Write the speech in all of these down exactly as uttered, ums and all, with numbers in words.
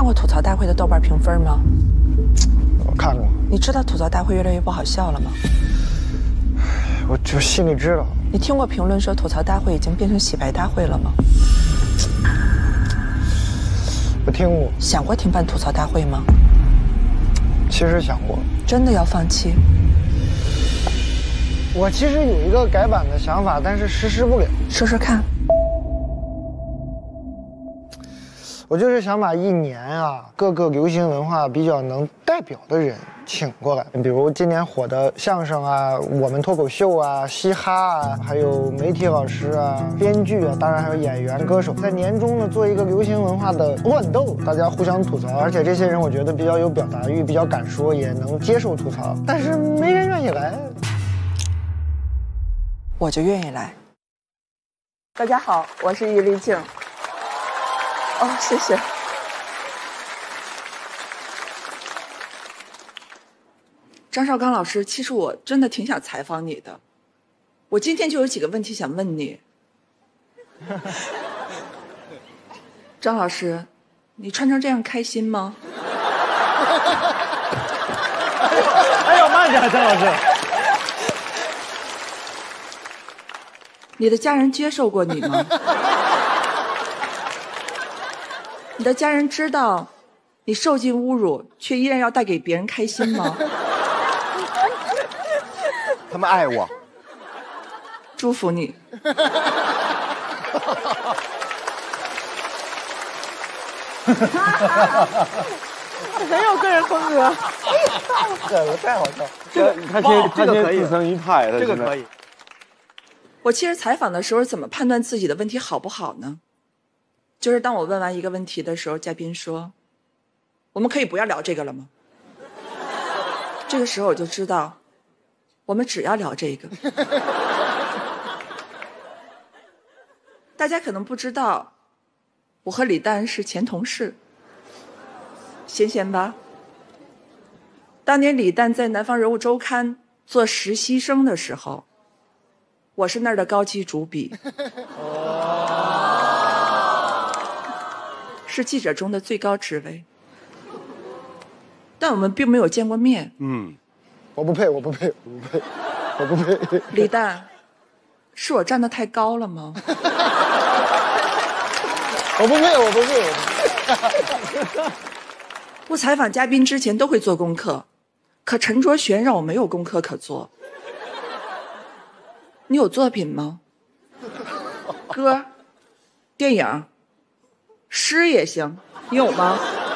过吐槽大会的豆瓣评分吗？ 我看过。 你知道吐槽大会越来越不好笑了吗？ 我就心里知道。 你听过评论说吐槽大会已经变成洗白大会了吗？ 我听过。 想过停办吐槽大会吗？ 其实想过。 真的要放弃？ 我其实有一个改版的想法，但是实施不了。 说说看。 我就是想把一年啊各个流行文化比较能代表的人请过来，比如今年火的相声啊、我们脱口秀啊、嘻哈啊，还有媒体老师啊、编剧啊，当然还有演员、歌手，在年终呢做一个流行文化的乱斗，大家互相吐槽，而且这些人我觉得比较有表达欲，比较敢说，也能接受吐槽，但是没人愿意来。 我就愿意来。 大家好，我是易立竞。哦，谢谢。张绍刚老师，其实我真的挺想采访你的，我今天就有几个问题想问你。张老师，你穿成这样开心吗？ 哎呦，慢点，张老师。 你的家人接受过你吗？你的家人知道你受尽侮辱，却依然要带给别人开心吗？ 他们爱我， 祝福你。 很有个人风格， 这太好笑。 这个他先他先自成一派， 这个可以。 我其实采访的时候怎么判断自己的问题好不好呢？就是当我问完一个问题的时候，嘉宾说：“我们可以不要聊这个了吗？”这个时候我就知道，我们只要聊这个。大家可能不知道，我和李诞是前同事，闲闲吧。当年李诞在南方人物周刊做实习生的时候，我是那儿的高级主笔。是记者中的最高职位，但我们并没有见过面。 嗯， 我不配，我不配，我不配，我不配。 李诞，是我站得太高了吗？ 我不配，我不配，我不配。 我采访嘉宾之前都会做功课，可陈卓璇让我没有功课可做。你有作品吗？歌、电影、诗也行，你有吗？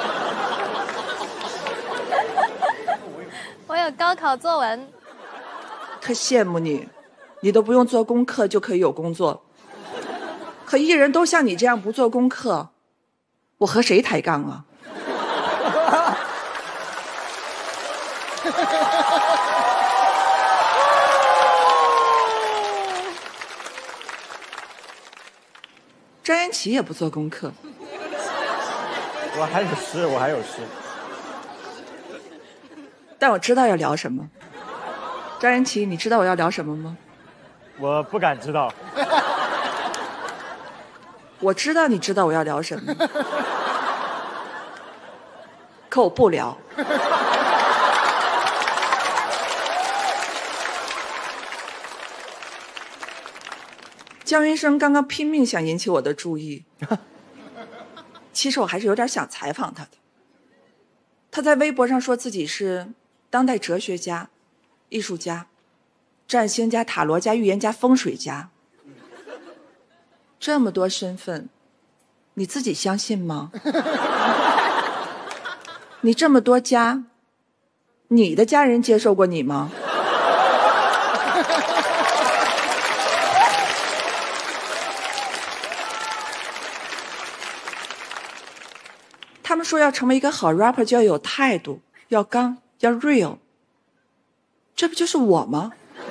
我有高考作文。 特羡慕你，你都不用做功课就可以有工作。可艺人都像你这样不做功课，我和谁抬杠啊？张延齐也不做功课。 我还有诗，我还有诗。 但我知道要聊什么。张延齐，你知道我要聊什么吗？ 我不敢知道。 我知道你知道我要聊什么，可我不聊。姜云升刚刚拼命想引起我的注意，其实我还是有点想采访他的。他在微博上说自己是当代哲学家、艺术家、占星家、塔罗家、预言家、风水家，这么多身份，你自己相信吗？你这么多家，你的家人接受过你吗？他们说要成为一个好 rapper 就要有态度，要刚，要 real， 这不就是我吗？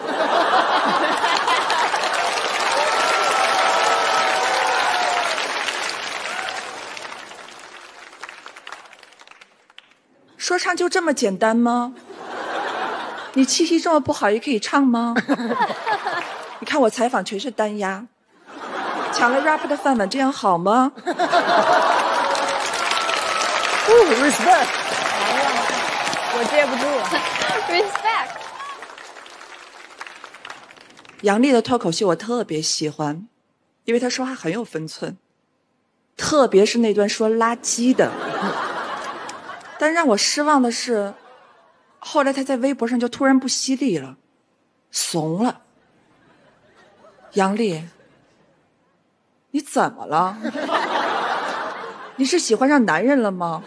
说唱就这么简单吗？你气息这么不好也可以唱吗？你看我采访全是单押，抢了 rapper 的饭碗，这样好吗？ respect， 我接不住。respect。 杨笠的脱口秀我特别喜欢，因为他说话很有分寸，特别是那段说垃圾的。但让我失望的是，后来他在微博上就突然不犀利了，怂了。杨笠，你怎么了？你是喜欢上男人了吗？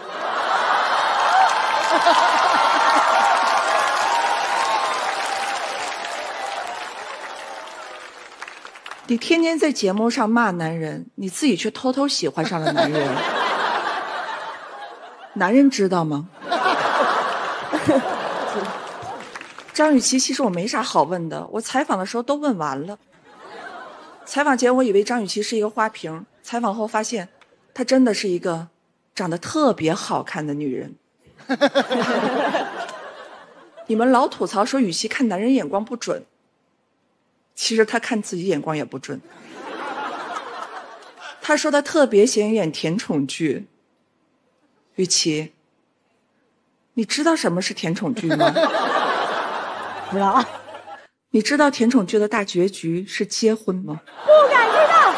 你天天在节目上骂男人，你自己却偷偷喜欢上了男人，男人知道吗？张雨绮，其实我没啥好问的，我采访的时候都问完了。采访前我以为张雨绮是一个花瓶，采访后发现她真的是一个长得特别好看的女人。你们老吐槽说雨绮看男人眼光不准，其实她看自己眼光也不准。她说她特别喜欢演甜宠剧。雨绮，你知道什么是甜宠剧吗？ 不知道。 你知道甜宠剧的大结局是结婚吗？ 不敢知道。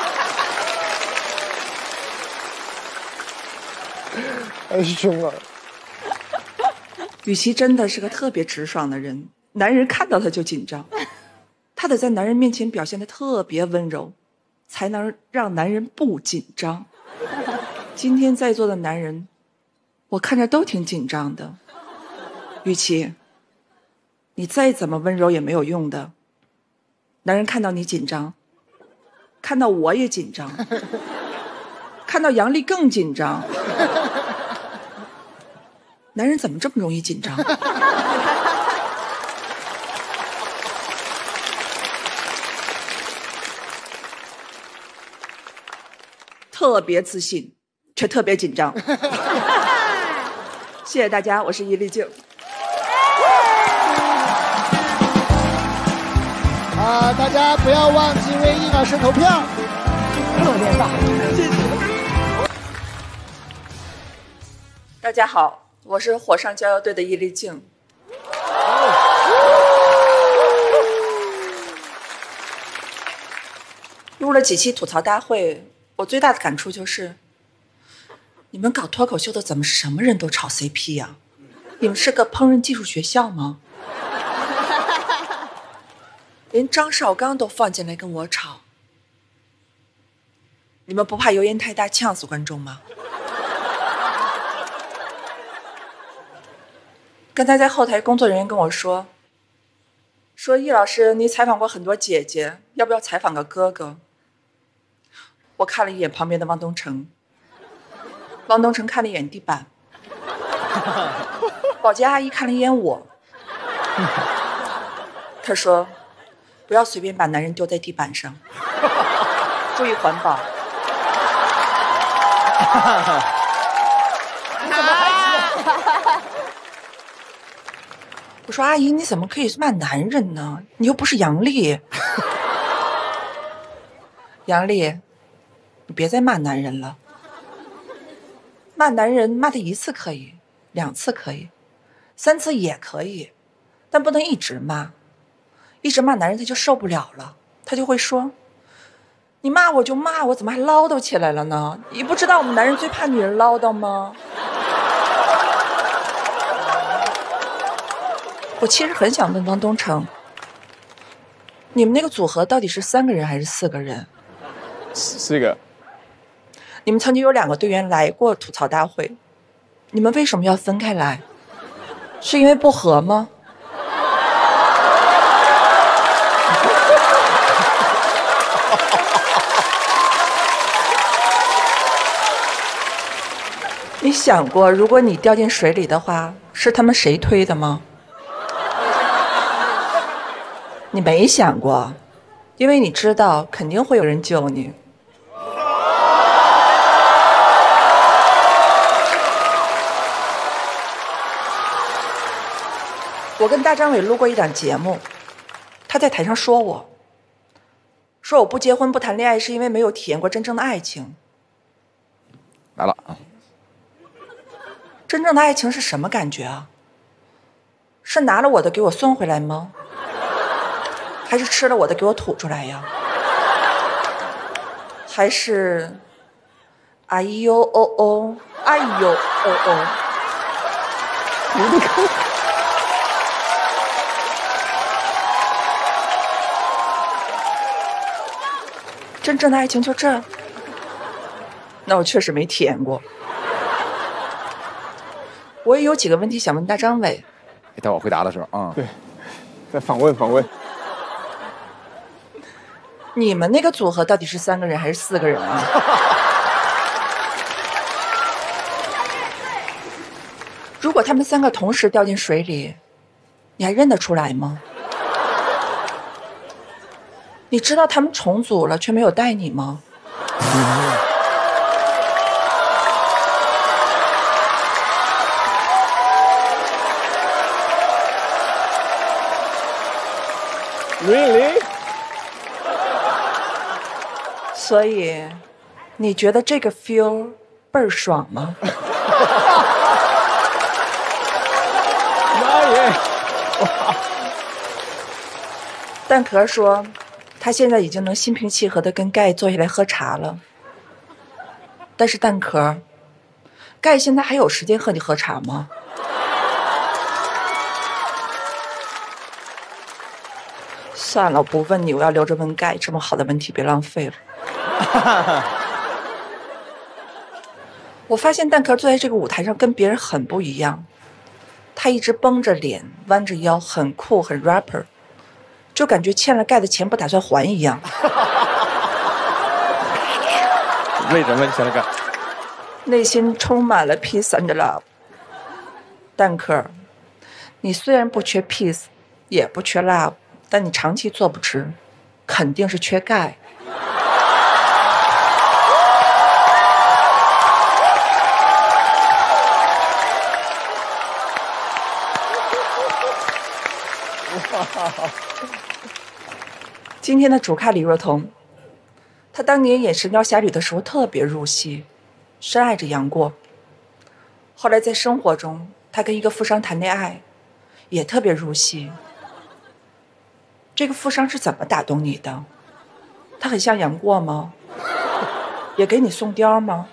太凶了。 雨绮真的是个特别直爽的人，男人看到她就紧张，她得在男人面前表现得特别温柔，才能让男人不紧张。今天在座的男人，我看着都挺紧张的。雨绮，你再怎么温柔也没有用的，男人看到你紧张，看到我也紧张，看到杨笠更紧张。男人怎么这么容易紧张？特别自信，却特别紧张。谢谢大家，我是伊丽静。 啊，大家不要忘记为易老师投票。 特别棒， 谢谢。大家好，我是火上浇油队的伊丽静。录了几期吐槽大会，我最大的感触就是，你们搞脱口秀的怎么什么人都炒 C P 呀、啊？你们是个烹饪技术学校吗？连张绍刚都放进来跟我吵，你们不怕油烟太大呛死观众吗？刚才在后台工作人员跟我说，说易老师你采访过很多姐姐，要不要采访个哥哥？我看了一眼旁边的汪东城，汪东城看了一眼地板，保洁阿姨看了一眼我，她说不要随便把男人丢在地板上，注意环保。我说阿姨，你怎么可以骂男人呢？你又不是杨笠。杨笠，你别再骂男人了。骂男人骂他一次可以，两次可以，三次也可以，但不能一直骂。一直骂男人他就受不了了，他就会说，你骂我就骂我，怎么还唠叨起来了呢？你不知道我们男人最怕女人唠叨吗？我其实很想问汪东城，你们那个组合到底是三个人还是四个人？ 四个。 你们曾经有两个队员来过吐槽大会，你们为什么要分开来？是因为不和吗？你想过，如果你掉进水里的话，是他们谁推的吗？你没想过，因为你知道肯定会有人救你。我跟大张伟录过一档节目，他在台上说我，说我不结婚不谈恋爱是因为没有体验过真正的爱情。 来了啊！ 真正的爱情是什么感觉啊？是拿了我的给我送回来吗？还是吃了我的给我吐出来呀？还是哎呦哦哦，哎呦哦哦？真正的爱情就这？那我确实没体验过。我也有几个问题想问大张伟。 待我回答的时候啊、 对，再访问访问。 你们那个组合到底是三个人还是四个人啊？如果他们三个同时掉进水里，你还认得出来吗？你知道他们重组了却没有带你吗？ Really？ 所以，你觉得这个 feel 倍儿爽吗？ 妈耶！ 蛋壳说，他现在已经能心平气和的跟盖坐下来喝茶了。但是蛋壳，盖现在还有时间和你喝茶吗？算了，我不问你，我要留着问盖。这么好的问题别浪费了。我发现蛋壳坐在这个舞台上跟别人很不一样，他一直绷着脸，弯着腰，很酷，很 rapper， 就感觉欠了盖的钱不打算还一样。 为什么欠了盖？ 内心充满了 peace and love。蛋壳，你虽然不缺 peace， 也不缺 love， 但你长期坐不直，肯定是缺钙。今天的主咖李若彤，她当年演《神雕侠侣》的时候特别入戏，深爱着杨过。后来在生活中，她跟一个富商谈恋爱，也特别入戏。这个富商是怎么打动你的？他很像杨过吗？也给你送貂吗？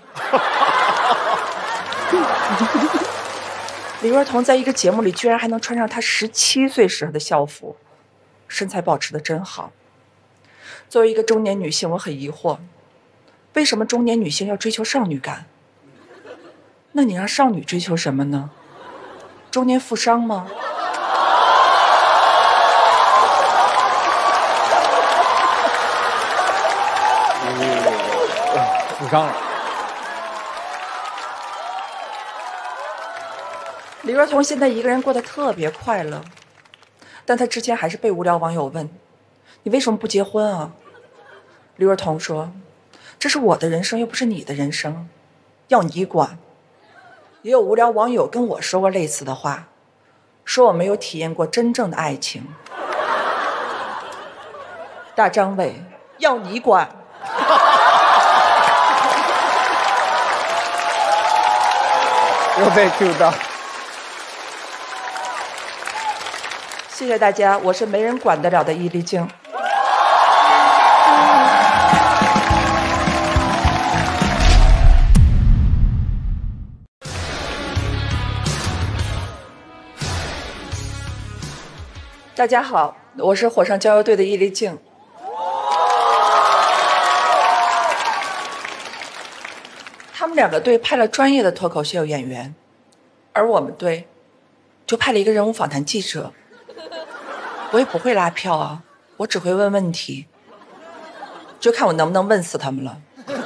李若彤在一个节目里居然还能穿上她十七岁时候的校服，身材保持得真好。作为一个中年女性，我很疑惑，为什么中年女性要追求少女感？那你让少女追求什么呢？中年富商吗？ 负伤了。 李若彤现在一个人过得特别快乐，但她之前还是被无聊网友问：“你为什么不结婚啊？”李若彤说：“这是我的人生，又不是你的人生，要你管。”也有无聊网友跟我说过类似的话，说我没有体验过真正的爱情。大张伟，要你管。 又被 Q 到。 谢谢大家，我是没人管得了的伊丽静。大家好，我是火上浇油队的伊丽静。他们两个队派了专业的脱口秀演员，而我们队就派了一个人物访谈记者。我也不会拉票啊，我只会问问题，就看我能不能问死他们了。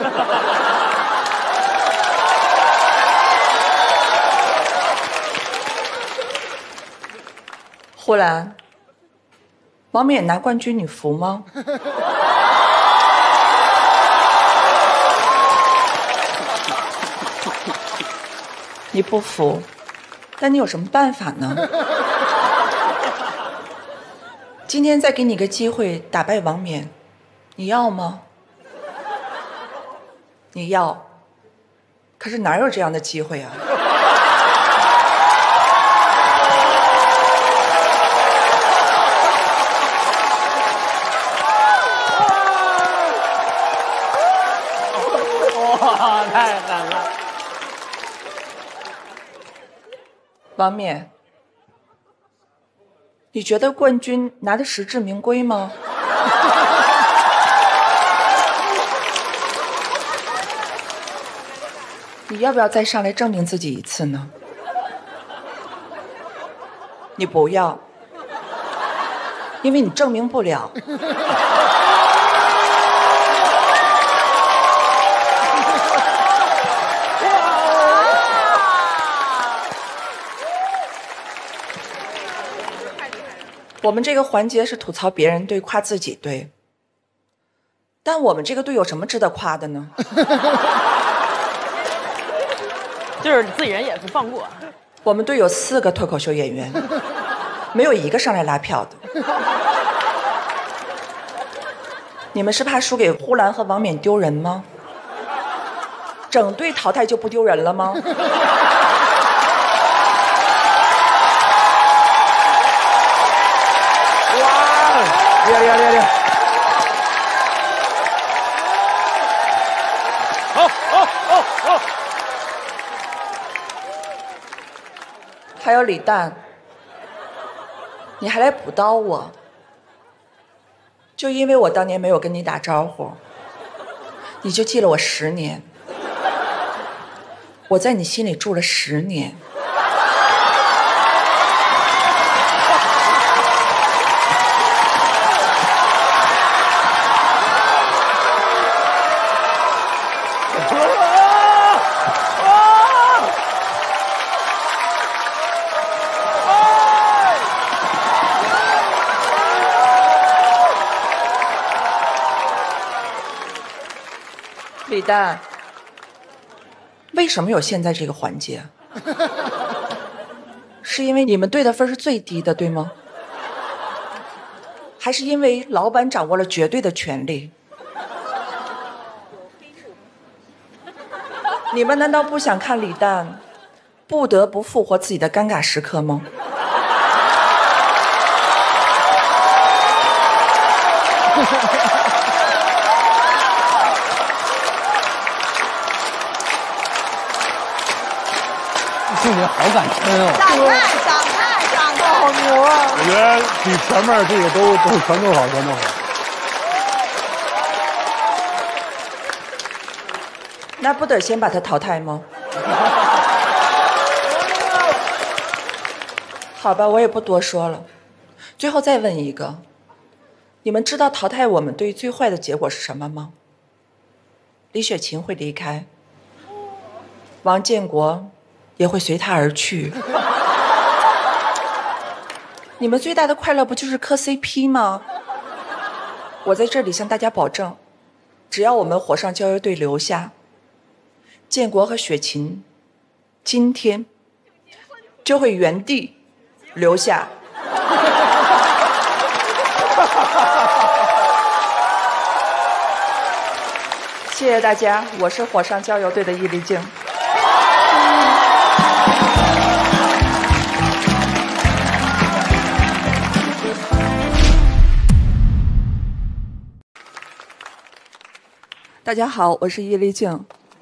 呼兰，王冕拿冠军你服吗？你不服，但你有什么办法呢？今天再给你个机会打败王冕，你要吗？你要，可是哪有这样的机会啊？ 太狠了。 王冕，你觉得冠军拿的实至名归吗？你要不要再上来证明自己一次呢？你不要，因为你证明不了。我们这个环节是吐槽别人对，夸自己对，但我们这个队有什么值得夸的呢？ 就是自己人也是放过。 我们队有四个脱口秀演员，没有一个上来拉票的。你们是怕输给呼兰和王冕丢人吗？整队淘汰就不丢人了吗？ 厉害厉害厉害厉害！好好好好！ 还有李诞，你还来补刀我，就因为我当年没有跟你打招呼，你就记了我十年，我在你心里住了十年。李诞，为什么有现在这个环节？是因为你们队的分是最低的，对吗？还是因为老板掌握了绝对的权力？你们难道不想看李诞不得不复活自己的尴尬时刻吗？ 这人好敢喷哦！ 长看，长看，长看，好牛啊！ 我觉得比前面这个都都全都好，全都好。 那不得先把他淘汰吗？好吧，我也不多说了。最后再问一个，你们知道淘汰我们队最坏的结果是什么吗？李雪琴会离开，王建国也会随他而去。你们最大的快乐不就是磕 C P 吗？我在这里向大家保证，只要我们火上浇油队留下，建国和雪琴今天就会原地留下。谢谢大家，我是火上浇油队的易立竞。大家好，我是易立竞。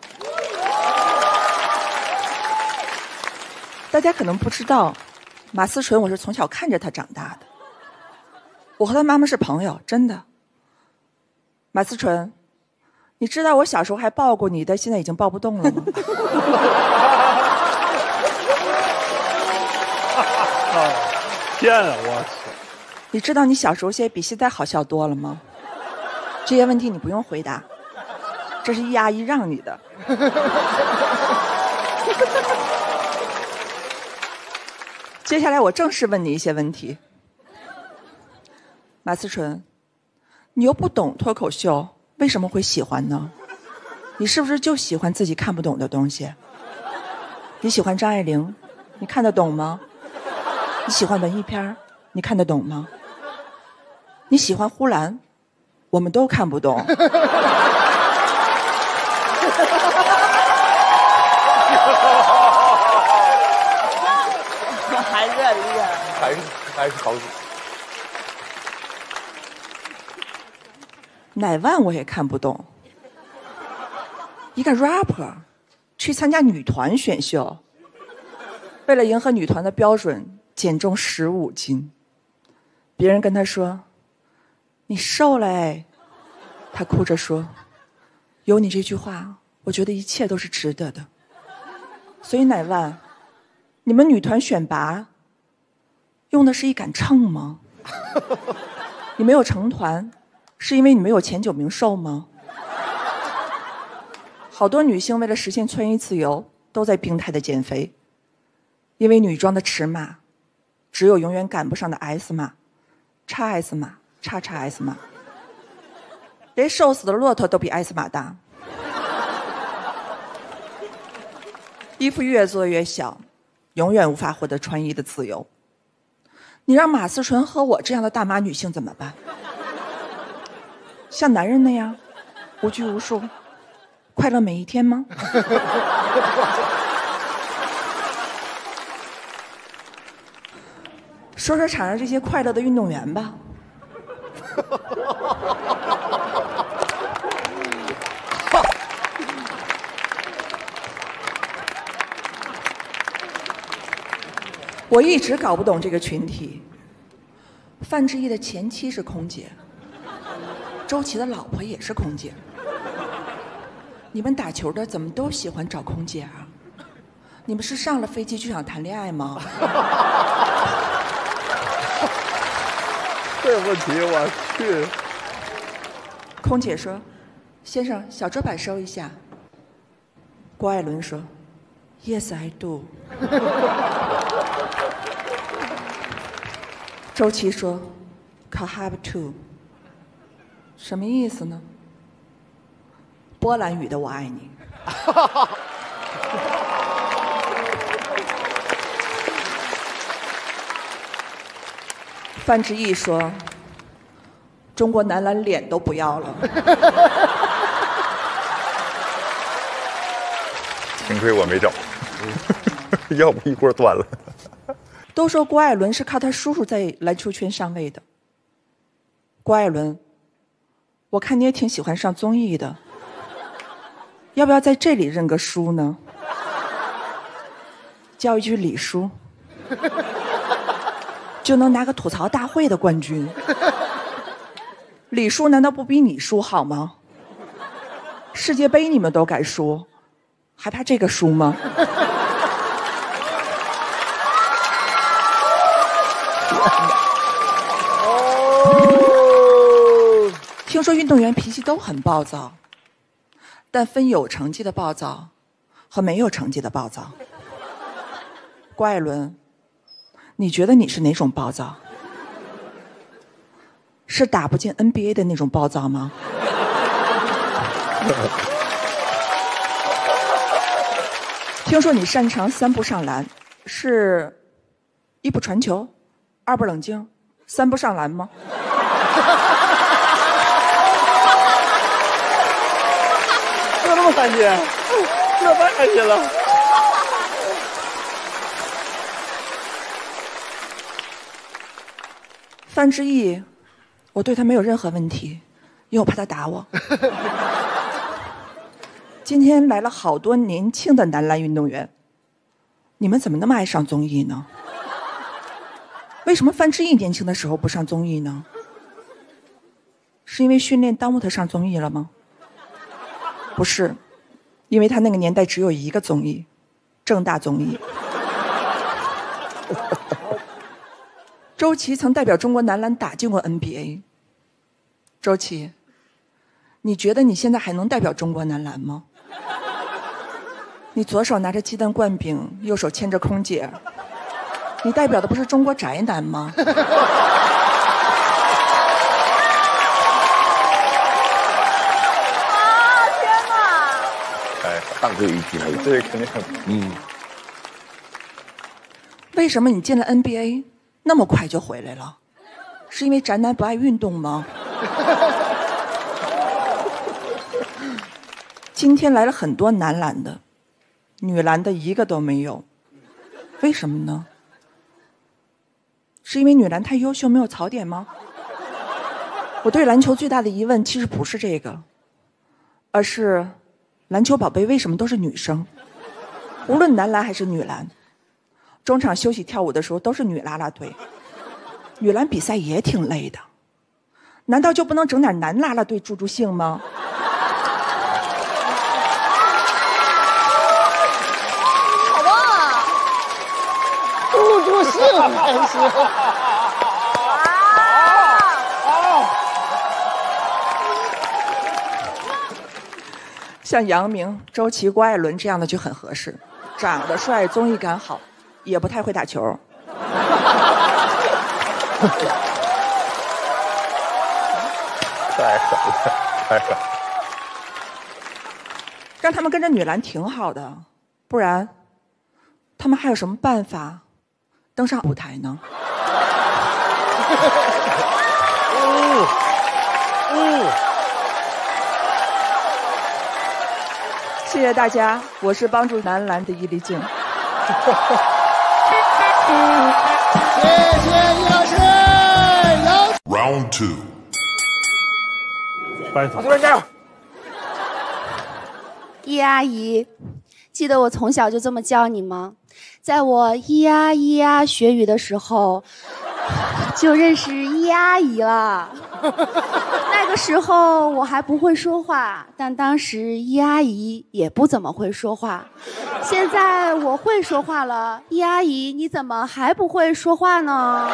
大家可能不知道，马思纯我是从小看着他长大的，我和他妈妈是朋友，真的。马思纯，你知道我小时候还抱过你，但现在已经抱不动了吗？ 天啊，我操！ 你知道你小时候现在比现在好笑多了吗？这些问题你不用回答，这是易阿姨让你的。接下来我正式问你一些问题。马思纯，你又不懂脱口秀，为什么会喜欢呢？你是不是就喜欢自己看不懂的东西？你喜欢张爱玲，你看得懂吗？你喜欢文艺片，你看得懂吗？你喜欢呼兰，我们都看不懂。 还是很厉害， 还是还是好。 乃万我也看不懂。 一个 rapper 去参加女团选秀，为了迎合女团的标准，减重十五斤。别人跟他说：“你瘦了哎。”他哭着说：“有你这句话，我觉得一切都是值得的。”所以乃万，你们女团选拔用的是一杆秤吗？你没有成团，是因为你没有前九名瘦吗？好多女性为了实现穿衣自由，都在病态的减肥，因为女装的尺码只有永远赶不上的 S 码、XS 码、XXS 码，连瘦死的骆驼都比 S 码大。衣服越做越小，永远无法获得穿衣的自由。你让马思纯和我这样的大码女性怎么办？像男人那样无拘无束，快乐每一天吗？说说场上这些快乐的运动员吧。我一直搞不懂这个群体。范志毅的前妻是空姐，周琦的老婆也是空姐。你们打球的怎么都喜欢找空姐啊？你们是上了飞机就想谈恋爱吗？ 这问题我去。 空姐说：“先生，小桌板收一下。”郭艾伦说 ：“Yes, I do。”周琦说 ：“Can have two。”什么意思呢？波兰语的我爱你。范志毅说：“中国男篮脸都不要了。” 幸亏我没找，要不一锅端了。 都说郭艾伦是靠他叔叔在篮球圈上位的。郭艾伦，我看你也挺喜欢上综艺的，要不要在这里认个输呢？叫一句李叔，就能拿个吐槽大会的冠军。李叔难道不比你输好吗？世界杯你们都敢输，还怕这个输吗？听说运动员脾气都很暴躁，但分有成绩的暴躁和没有成绩的暴躁。郭艾伦，你觉得你是哪种暴躁？是打不进 N B A 的那种暴躁吗？听说你擅长三步上篮，是一步传球，二步冷静，三步上篮吗？ 这么三斤，这太开心了。 范志毅，我对他没有任何问题，因为我怕他打我。今天来了好多年轻的男篮运动员，你们怎么那么爱上综艺呢？为什么范志毅年轻的时候不上综艺呢？是因为训练耽误他上综艺了吗？不是，因为他那个年代只有一个综艺，正大综艺。周琦曾代表中国男篮打进过 N B A。周琦，你觉得你现在还能代表中国男篮吗？你左手拿着鸡蛋灌饼，右手牵着空姐，你代表的不是中国宅男吗？ 当这一句还有，这肯定很嗯。 为什么你进了 N B A 那么快就回来了？是因为宅男不爱运动吗？今天来了很多男篮的，女篮的一个都没有，为什么呢？是因为女篮太优秀没有槽点吗？我对篮球最大的疑问其实不是这个，而是篮球宝贝为什么都是女生？无论男篮还是女篮，中场休息跳舞的时候都是女啦啦队。女篮比赛也挺累的，难道就不能整点男啦啦队助助兴吗？ 好棒啊！ 助助兴还行。 像杨明、周琦、郭艾伦这样的就很合适，长得帅，综艺感好，也不太会打球。 太狠了，太狠了！ 让他们跟着女篮挺好的，不然，他们还有什么办法登上舞台呢？ 嗯嗯。 谢谢大家，我是帮助男篮的伊丽静。 谢谢易老师。 Round two。 班主任加油！ 易阿姨，记得我从小就这么叫你吗？在我咿呀咿呀学语的时候，就认识易阿姨了。那个时候我还不会说话，但当时易阿姨也不怎么会说话。现在我会说话了，易阿姨你怎么还不会说话呢？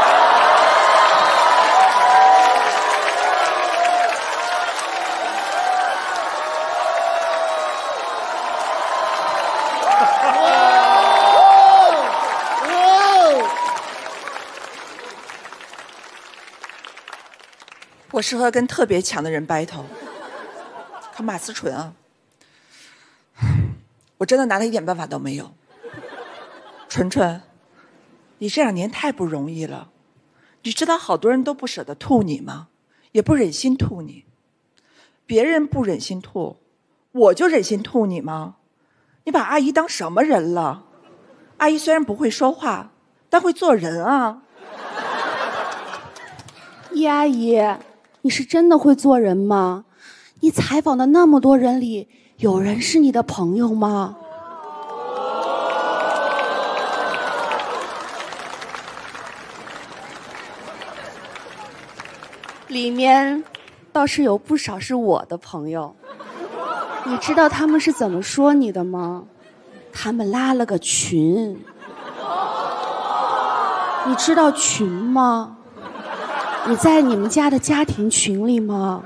我适合跟特别强的人 battle。可马思纯啊，我真的拿他一点办法都没有。纯纯，你这两年太不容易了，你知道好多人都不舍得吐你吗？也不忍心吐你。别人不忍心吐，我就忍心吐你吗？你把阿姨当什么人了？阿姨虽然不会说话，但会做人啊。 易阿姨，你是真的会做人吗？你采访的那么多人里，有人是你的朋友吗？里面倒是有不少是我的朋友。你知道他们是怎么说你的吗？他们拉了个群。你知道群吗？你在你们家的家庭群里吗？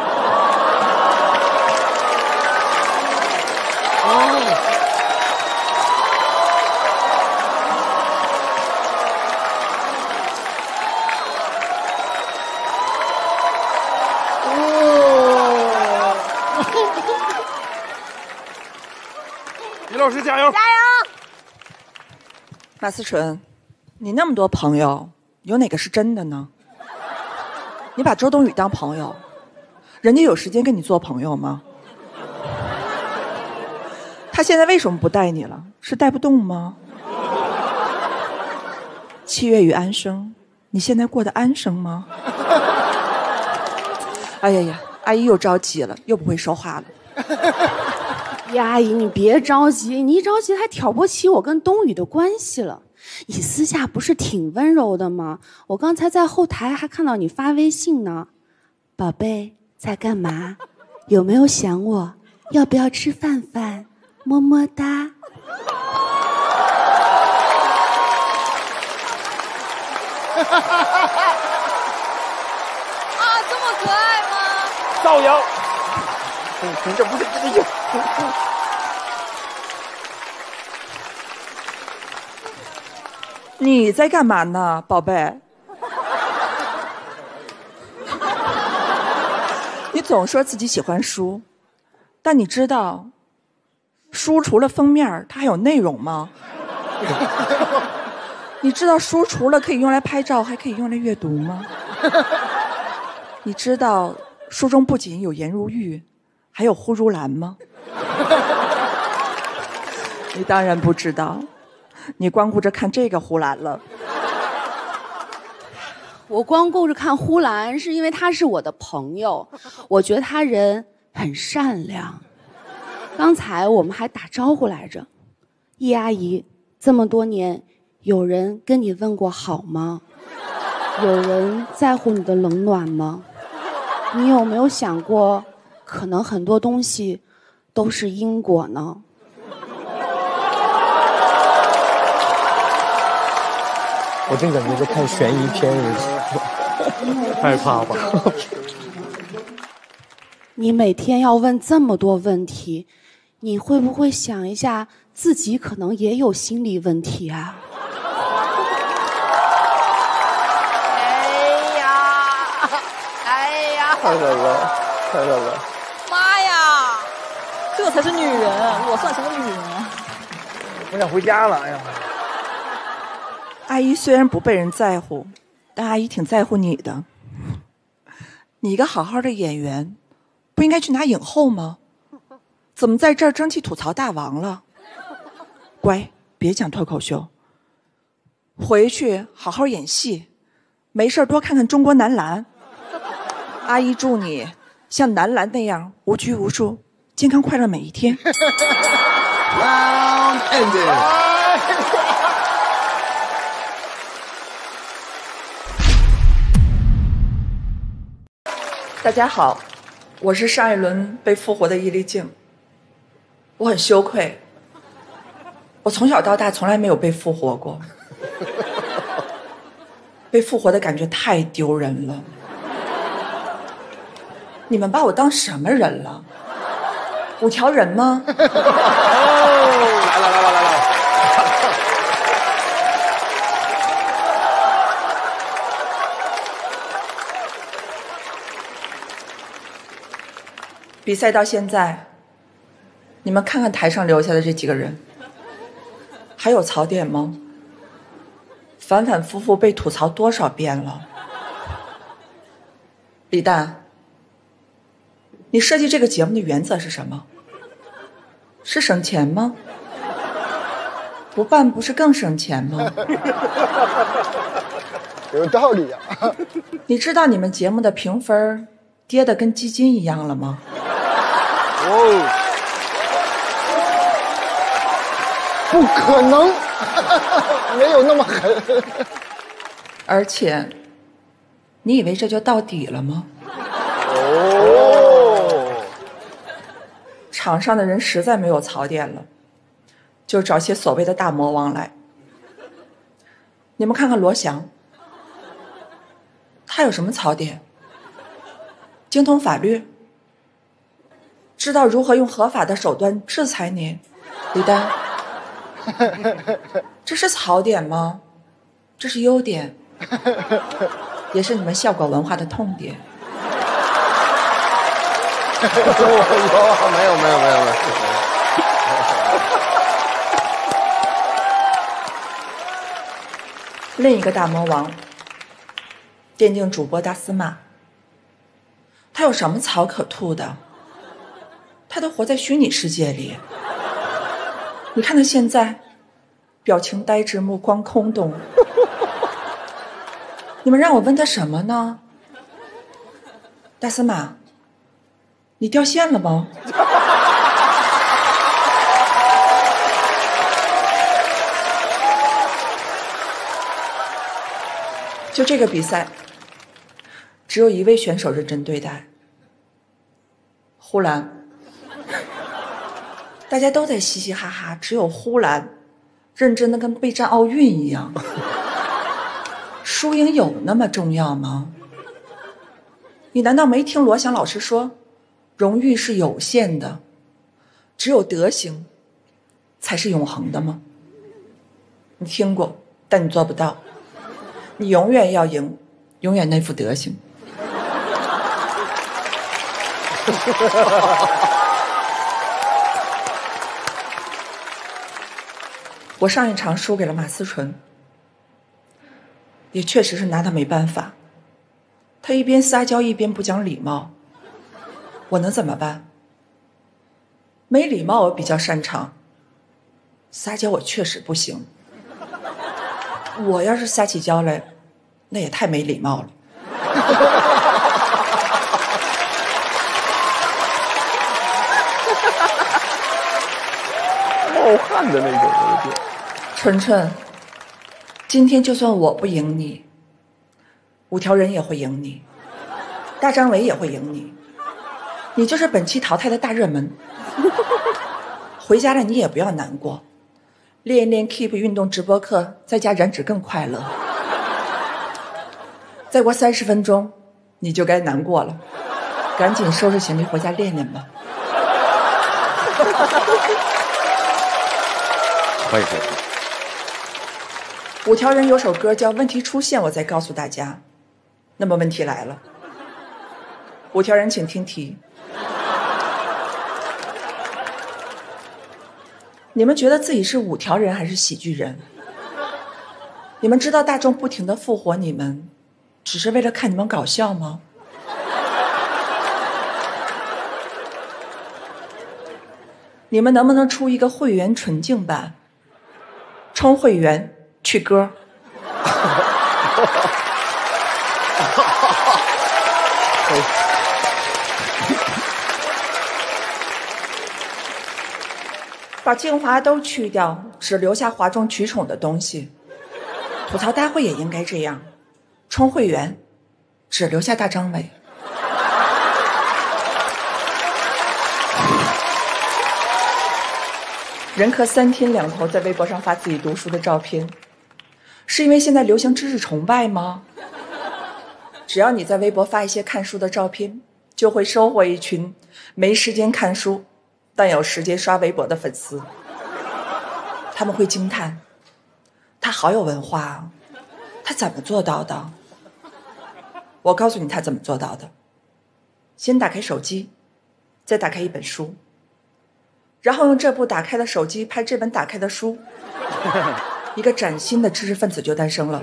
于老师加油！ 加油！ 马思纯，你那么多朋友，有哪个是真的呢？你把周冬雨当朋友，人家有时间跟你做朋友吗？他现在为什么不带你了？是带不动吗？七月与安生，你现在过得安生吗？哎呀呀，阿姨又着急了，又不会说话了。 阿姨，你别着急，你一着急还挑拨起我跟冬雨的关系了。你私下不是挺温柔的吗？我刚才在后台还看到你发微信呢。宝贝，在干嘛？有没有想我？要不要吃饭饭？么么哒。 啊，这么可爱吗？ 造谣！你这不是真的有。 你在干嘛呢，宝贝？你总说自己喜欢书，但你知道，书除了封面，它还有内容吗？你知道书除了可以用来拍照，还可以用来阅读吗？你知道书中不仅有颜如玉，还有呼如兰吗？你当然不知道。你光顾着看这个呼兰了。 我光顾着看呼兰，是因为他是我的朋友，我觉得他人很善良。 刚才我们还打招呼来着，易阿姨，这么多年，有人跟你问过好吗？有人在乎你的冷暖吗？你有没有想过，可能很多东西都是因果呢？ 我真感觉在看悬疑片，害怕吧？ 你每天要问这么多问题，你会不会想一下自己可能也有心理问题啊？ 哎呀，哎呀， 太冷了，太冷了！ 妈呀，这才是女人，我算什么女人？ 我想回家了，哎呀！ 阿姨虽然不被人在乎，但阿姨挺在乎你的。你一个好好的演员，不应该去拿影后吗？怎么在这儿争气吐槽大王了？乖，别讲脱口秀，回去好好演戏，没事多看看中国男篮。阿姨祝你像男篮那样无拘无束，健康快乐每一天。 Round ended. 大家好，我是上一轮被复活的伊丽静。我很羞愧，我从小到大从来没有被复活过，被复活的感觉太丢人了。你们把我当什么人了？五条人吗？ 来了来了来了！ 比赛到现在，你们看看台上留下的这几个人，还有槽点吗？反反复复被吐槽多少遍了？李诞，你设计这个节目的原则是什么？是省钱吗？不办不是更省钱吗？ 有道理啊！ 你知道你们节目的评分跌得跟基金一样了吗？ 哦，不可能，没有那么狠。 而且，你以为这就到底了吗？ 哦， 场上的人实在没有槽点了，就找些所谓的大魔王来。你们看看罗翔，他有什么槽点？精通法律，知道如何用合法的手段制裁你。李诞，这是槽点吗？这是优点，也是你们笑果文化的痛点。 没有没有没有没有。 另一个大魔王，电竞主播大司马，他有什么槽可吐的？他都活在虚拟世界里。你看他现在，表情呆滞，目光空洞。你们让我问他什么呢？大司马，你掉线了吗？就这个比赛，只有一位选手认真对待，呼兰。大家都在嘻嘻哈哈，只有呼兰认真的跟备战奥运一样。输赢有那么重要吗？你难道没听罗翔老师说，荣誉是有限的，只有德行才是永恒的吗？你听过，但你做不到。你永远要赢，永远那副德行。我上一场输给了马思纯，也确实是拿他没办法。他一边撒娇一边不讲礼貌，我能怎么办？没礼貌我比较擅长，撒娇我确实不行。我要是撒起娇来，那也太没礼貌了。 看的那种，我的天。 纯纯，今天就算我不赢你，五条人也会赢你，大张伟也会赢你，你就是本期淘汰的大热门。回家了你也不要难过，练一练 Keep 运动直播课，在家燃脂更快乐。再过三十分钟，你就该难过了，赶紧收拾行李回家练练吧。 欢迎收听。 五条人有首歌叫《问题出现》，我再告诉大家。那么问题来了，五条人请听题。你们觉得自己是五条人还是喜剧人？你们知道大众不停地复活你们，只是为了看你们搞笑吗？你们能不能出一个会员纯净版？充会员去歌。把精华都去掉，只留下哗众取宠的东西。吐槽大会也应该这样，充会员，只留下大张伟。任科三天两头在微博上发自己读书的照片，是因为现在流行知识崇拜吗？只要你在微博发一些看书的照片，就会收获一群没时间看书但有时间刷微博的粉丝。他们会惊叹，他好有文化啊，他怎么做到的？我告诉你他怎么做到的。先打开手机，再打开一本书，然后用这部打开的手机拍这本打开的书，一个崭新的知识分子就诞生了。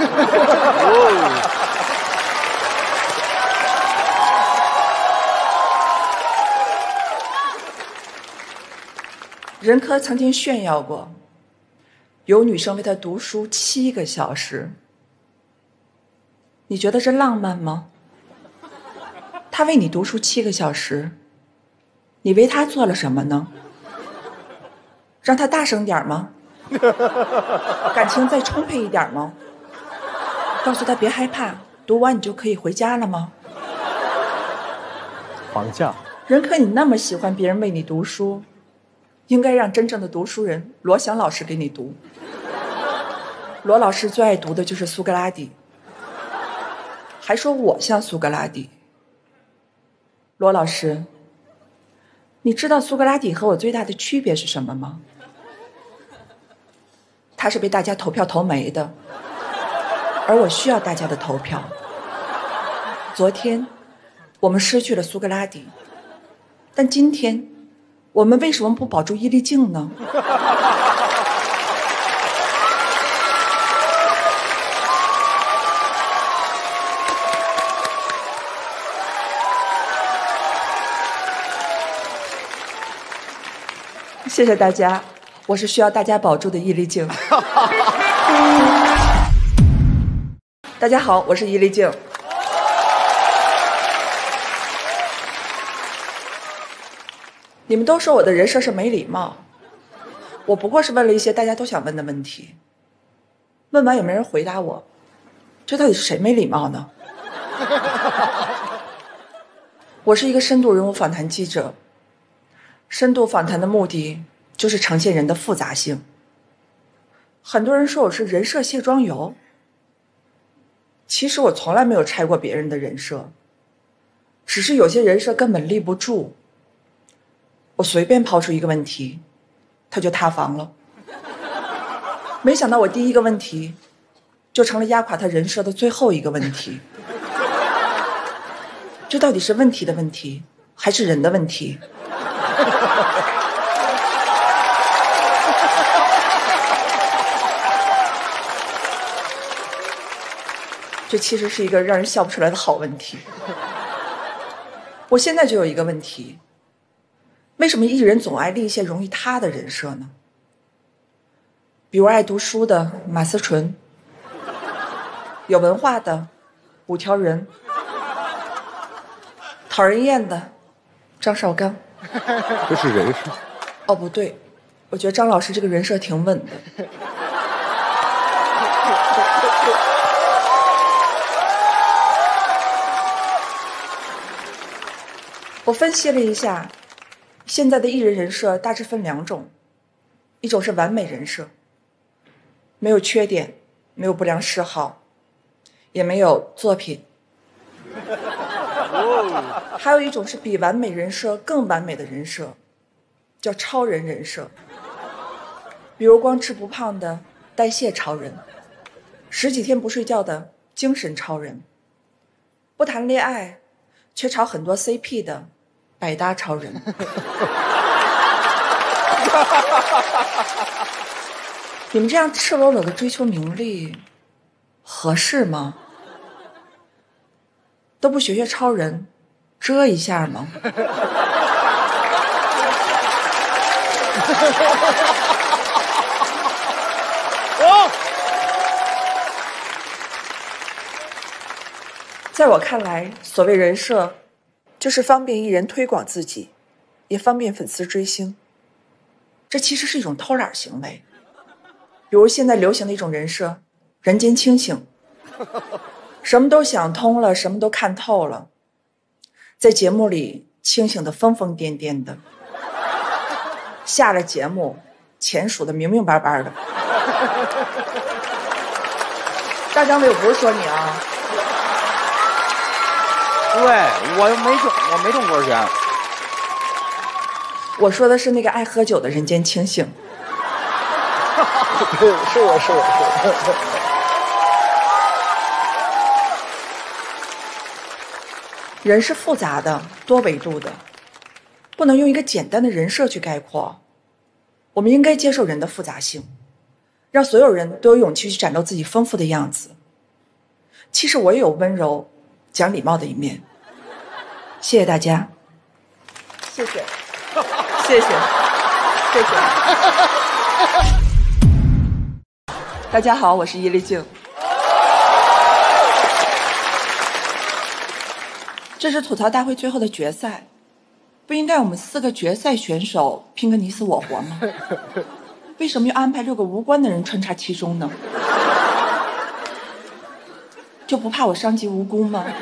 任科曾经炫耀过，有女生为他读书七个小时。你觉得这浪漫吗？他为你读书七个小时，你为他做了什么呢？让他大声点吗？感情再充沛一点吗？告诉他别害怕，读完你就可以回家了吗？ 房价。 任科，你那么喜欢别人为你读书，应该让真正的读书人罗翔老师给你读。罗老师最爱读的就是苏格拉底，还说我像苏格拉底。罗老师，你知道苏格拉底和我最大的区别是什么吗？他是被大家投票投没的，而我需要大家的投票。昨天我们失去了苏格拉底，但今天我们为什么不保住伊丽静呢？谢谢大家，我是需要大家保住的伊丽静。大家好，我是伊丽静。你们都说我的人设是没礼貌，我不过是问了一些大家都想问的问题，问完有没有人回答我，这到底是谁没礼貌呢？我是一个深度人物访谈记者，深度访谈的目的就是呈现人的复杂性。很多人说我是人设卸妆油，其实我从来没有拆过别人的人设，只是有些人设根本立不住。我随便抛出一个问题，他就塌房了。没想到我第一个问题就成了压垮他人设的最后一个问题。这到底是问题的问题，还是人的问题？这其实是一个让人笑不出来的好问题。我现在就有一个问题，为什么艺人总爱立一些容易塌的人设呢？比如爱读书的马思纯，有文化的五条人，讨人厌的张绍刚。 这是人设？ 哦，不对， 我觉得张老师这个人设挺稳的。我分析了一下，现在的艺人人设大致分两种，一种是完美人设，没有缺点，没有不良嗜好，也没有作品。还有一种是比完美人设更完美的人设，叫超人人设。比如光吃不胖的代谢超人，十几天不睡觉的精神超人，不谈恋爱却炒很多 C P 的百搭超人。你们这样赤裸裸的追求名利合适吗？都不学学超人遮一下吗？在我看来，所谓人设就是方便艺人推广自己，也方便粉丝追星。这其实是一种偷懒行为。比如现在流行的一种人设，人间清醒，什么都想通了，什么都看透了，在节目里清醒的疯疯癫癫的，下了节目钱数的明明白白的。大张伟，我不是说你啊， 对，我没中，我没中过钱。 我说的是那个爱喝酒的人间清醒。 是我是我是我。 人是复杂的，多维度的，不能用一个简单的人设去概括。我们应该接受人的复杂性，让所有人都有勇气去展露自己丰富的样子。其实我也有温柔、讲礼貌的一面。谢谢大家。谢谢，谢谢，谢谢。大家好，我是伊丽静。这是吐槽大会最后的决赛，不应该我们四个决赛选手拼个你死我活吗？为什么要安排六个无关的人穿插其中呢？就不怕我伤及无辜吗？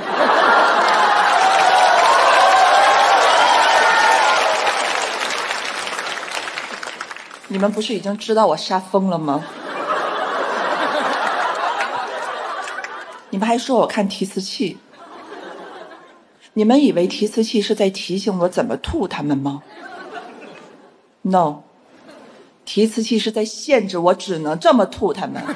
你们不是已经知道我杀疯了吗？你们还说我看提词器，你们以为提词器是在提醒我怎么吐他们吗 ？No， 提词器是在限制我只能这么吐他们。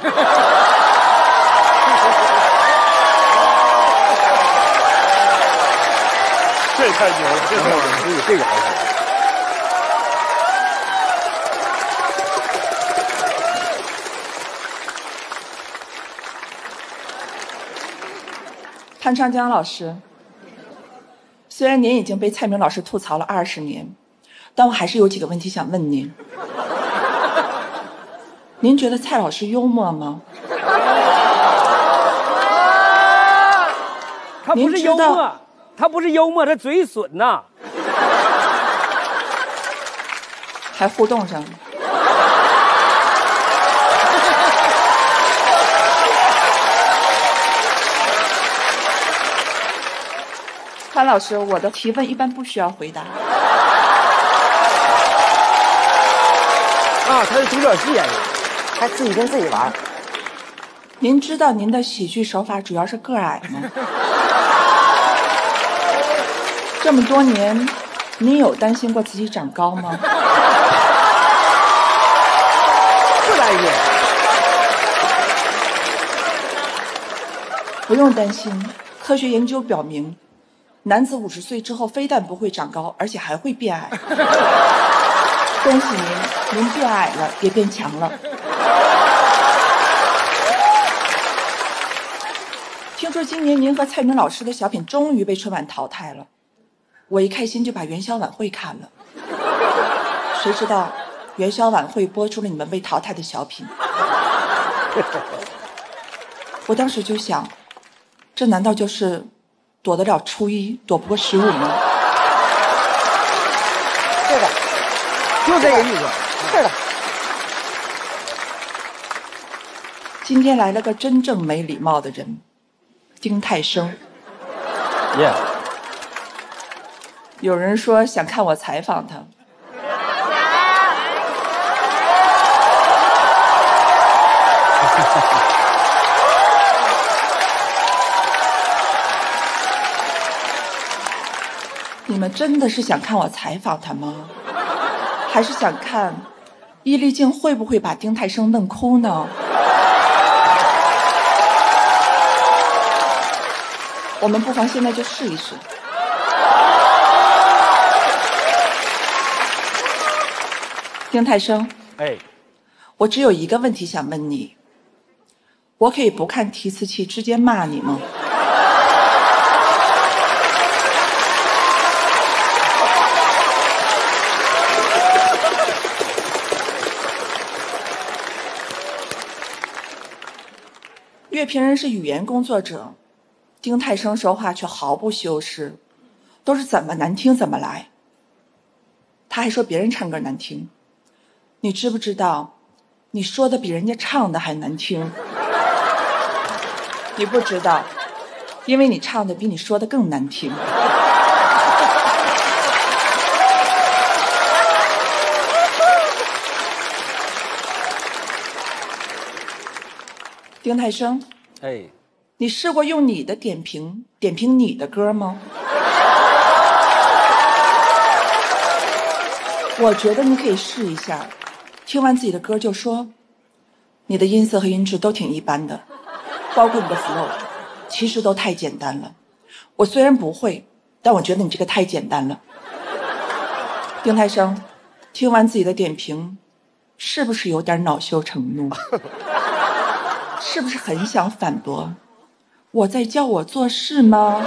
这太牛了，这太牛了，这个好使。 潘长江老师，虽然您已经被蔡明老师吐槽了二十年，但我还是有几个问题想问您。您觉得蔡老师幽默吗？ 他不是幽默，他不是幽默，他嘴损呐， 还互动上了。潘老师，我的提问一般不需要回答。啊， 他是独角戏演员，他自己跟自己玩。 您知道您的喜剧手法主要是个矮吗？这么多年，您有担心过自己长高吗？ 不担心。 不用担心，科学研究表明，男子五十岁之后非但不会长高，而且还会变矮。恭喜您，您变矮了，也变强了。听说今年您和蔡明老师的小品终于被春晚淘汰了，我一开心就把元宵晚会看了。谁知道元宵晚会播出了你们被淘汰的小品。我当时就想，这难道就是躲得了初一，躲不过十五吗？ 是的，就这个意思。是的。 今天来了个真正没礼貌的人，丁太升。 耶、yeah. 有人说想看我采访他。你们真的是想看我采访他吗？还是想看伊丽静会不会把丁太升弄哭呢？我们不妨现在就试一试。丁太升， 哎， 我只有一个问题想问你，我可以不看提词器直接骂你吗？乐评人是语言工作者，丁太升说话却毫不修饰，都是怎么难听怎么来。他还说别人唱歌难听，你知不知道你说的比人家唱的还难听？你不知道，因为你唱的比你说的更难听。丁太升， 哎， 你试过用你的点评点评你的歌吗？我觉得你可以试一下，听完自己的歌就说，你的音色和音质都挺一般的，包括你的 flow， 其实都太简单了。我虽然不会，但我觉得你这个太简单了。丁太升，听完自己的点评，是不是有点恼羞成怒？是不是很想反驳？我在教我做事吗？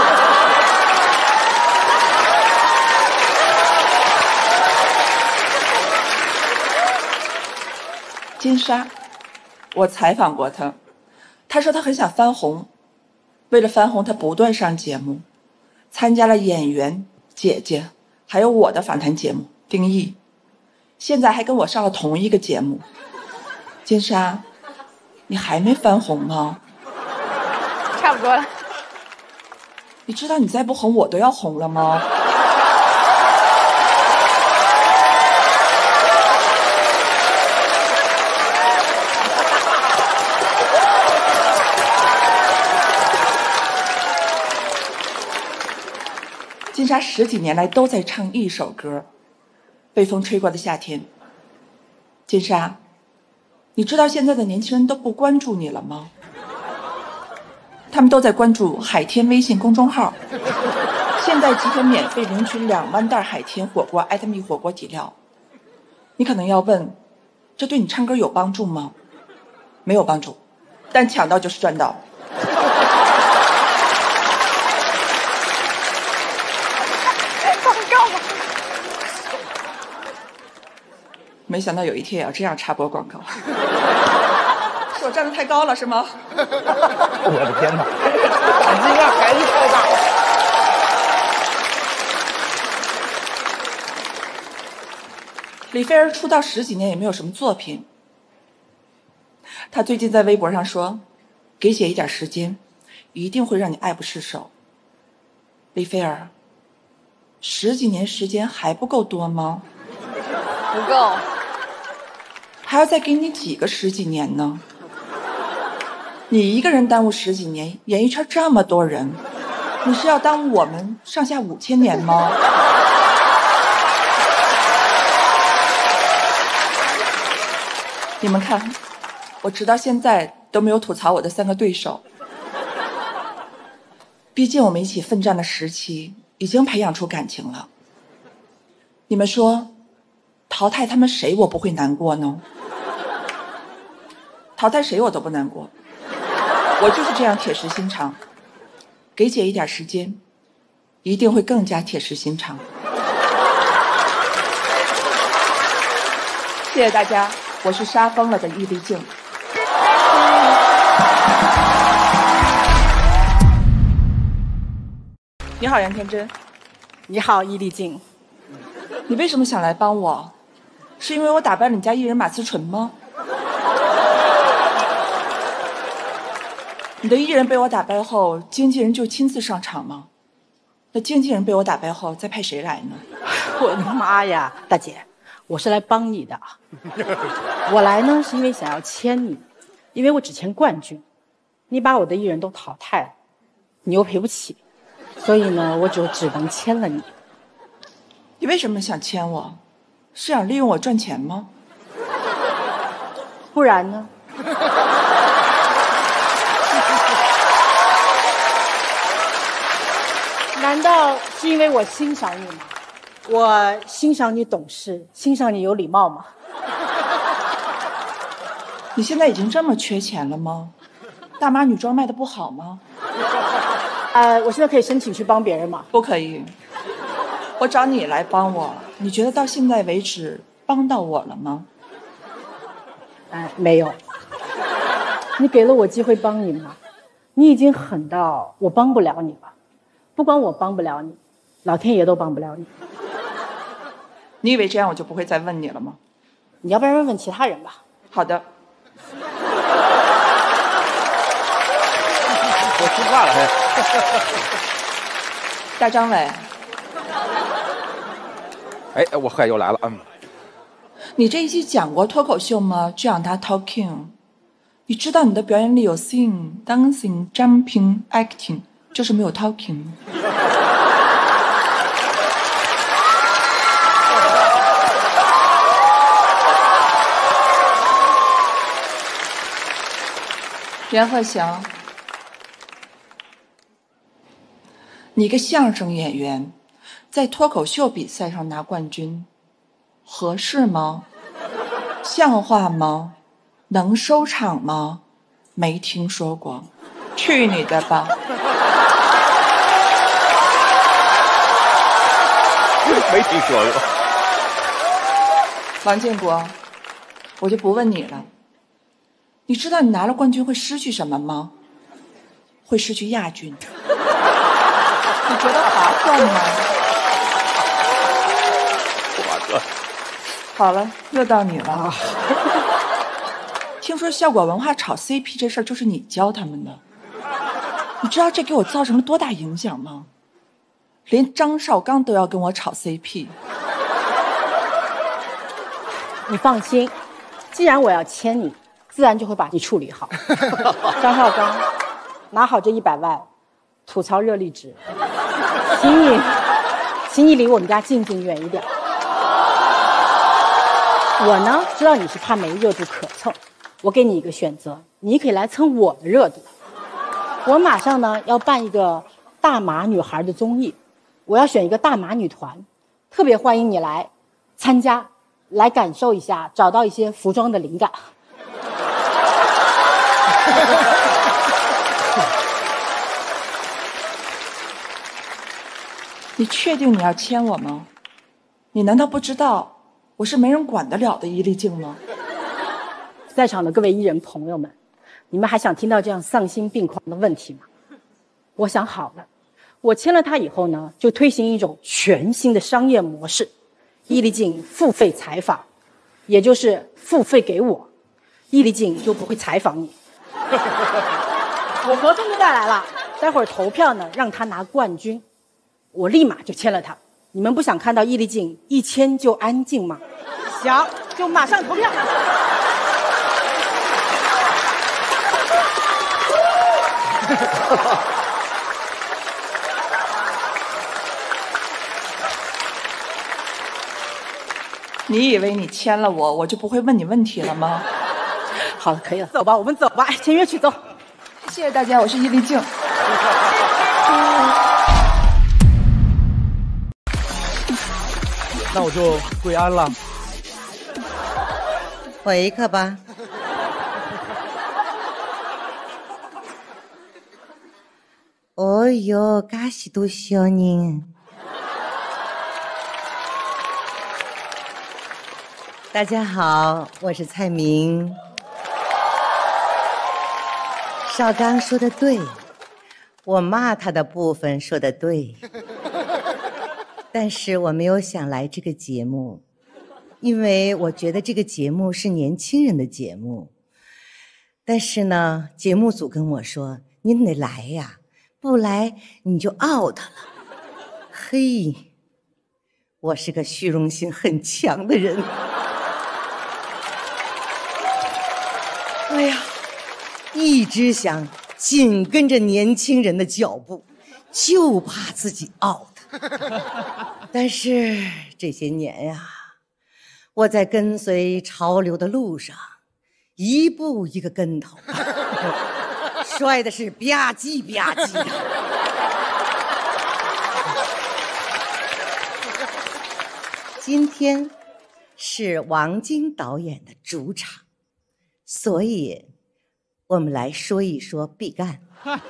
金莎，我采访过她，她说她很想翻红，为了翻红，她不断上节目，参加了演员姐姐还有我的访谈节目丁毅，现在还跟我上了同一个节目。金莎，你还没翻红吗？ 差不多了。 你知道你再不红我都要红了吗？金莎十几年来都在唱一首歌，《被风吹过的夏天》。金莎，你知道现在的年轻人都不关注你了吗？他们都在关注海天微信公众号，现在即可免费领取两万袋海天火锅艾特蜜火锅底料。你可能要问，这对你唱歌有帮助吗？没有帮助，但抢到就是赚到。没想到有一天也要这样插播广告。是我站得太高了是吗？ 我的天哪，胆子量还是太大了。 李菲儿出道十几年也没有什么作品，她最近在微博上说，给姐一点时间，一定会让你爱不释手。李菲儿，十几年时间还不够多吗？ 不够， 还要再给你几个十几年呢？你一个人耽误十几年，演艺圈这么多人，你是要耽误我们上下五千年吗？你们看，我直到现在都没有吐槽我的三个对手。毕竟我们一起奋战的时期已经培养出感情了。你们说，淘汰他们谁我不会难过呢？淘汰谁我都不难过，我就是这样铁石心肠。给姐一点时间，一定会更加铁石心肠。谢谢大家，我是杀疯了的易立竞。你好，杨天真。 你好，易立竞。 你为什么想来帮我？是因为我打败了你家艺人马思纯吗？ 你的艺人被我打败后，经纪人就亲自上场吗？那经纪人被我打败后，再派谁来呢？ 我的妈呀，大姐，我是来帮你的。我来呢是因为想要签你，因为我只签冠军，你把我的艺人都淘汰了，你又赔不起，所以呢，我就只能签了你。 你为什么想签我？是想利用我赚钱吗？ 不然呢？难道是因为我欣赏你吗？我欣赏你懂事，欣赏你有礼貌吗？ 你现在已经这么缺钱了吗？大妈女装卖的不好吗？ 呃，我现在可以申请去帮别人吗？ 不可以。我找你来帮我，你觉得到现在为止帮到我了吗？ 哎，没有。你给了我机会帮你吗？你已经狠到我帮不了你了。不光我帮不了你，老天爷都帮不了你。 你以为这样我就不会再问你了吗？ 你要不然问问其他人吧。 好的。 我听话了还。 大张伟。 哎，我嗨又来了，嗯。 你这一期讲过脱口秀吗？就让他 talking。你知道你的表演里有 sing、dancing、jumping、acting， 就是没有 talking。袁鹤翔，你一个相声演员，在脱口秀比赛上拿冠军，合适吗？像话吗？能收场吗？没听说过，去你的吧！ 没听说过。 王建国，我就不问你了。你知道你拿了冠军会失去什么吗？会失去亚军。你觉得划算吗？ 划算。 好了，又到你了。啊、听说效果文化炒 C P 这事儿就是你教他们的，你知道这给我造成了多大影响吗？连张绍刚都要跟我炒 C P。 你放心，既然我要签你，自然就会把你处理好。张绍刚，拿好这一百万，吐槽热力值，请你，请你离我们家静静远一点。我呢，知道你是怕没热度可蹭，我给你一个选择，你可以来蹭我的热度。我马上呢要办一个大码女孩的综艺，我要选一个大码女团，特别欢迎你来参加，来感受一下，找到一些服装的灵感。 你确定你要签我吗？你难道不知道我是没人管得了的伊丽静吗？ 在场的各位艺人朋友们，你们还想听到这样丧心病狂的问题吗？我想好了，我签了他以后呢，就推行一种全新的商业模式，伊丽静付费采访，也就是付费给我，伊丽静就不会采访你。我合同就带来了，待会儿投票呢，让他拿冠军，我立马就签了他。你们不想看到伊丽静一签就安静吗？想，就马上投票。 你以为你签了我，我就不会问你问题了吗？ 好了，可以了，走吧，我们走吧，签约去，走。 谢谢大家，我是伊丽静。 那我就归安了。 回去吧。哦哟，噶许多小人。大家好，我是蔡明。绍刚说的对，我骂他的部分说的对，但是我没有想来这个节目，因为我觉得这个节目是年轻人的节目。但是呢，节目组跟我说， 您得来呀，不来你就 out 了。嘿，我是个虚荣心很强的人。哎呀，一直想紧跟着年轻人的脚步，就怕自己 out。但是这些年呀，我在跟随潮流的路上，一步一个跟头，摔的是吧唧吧唧的。今天是王晶导演的主场，所以我们来说一说毕赣。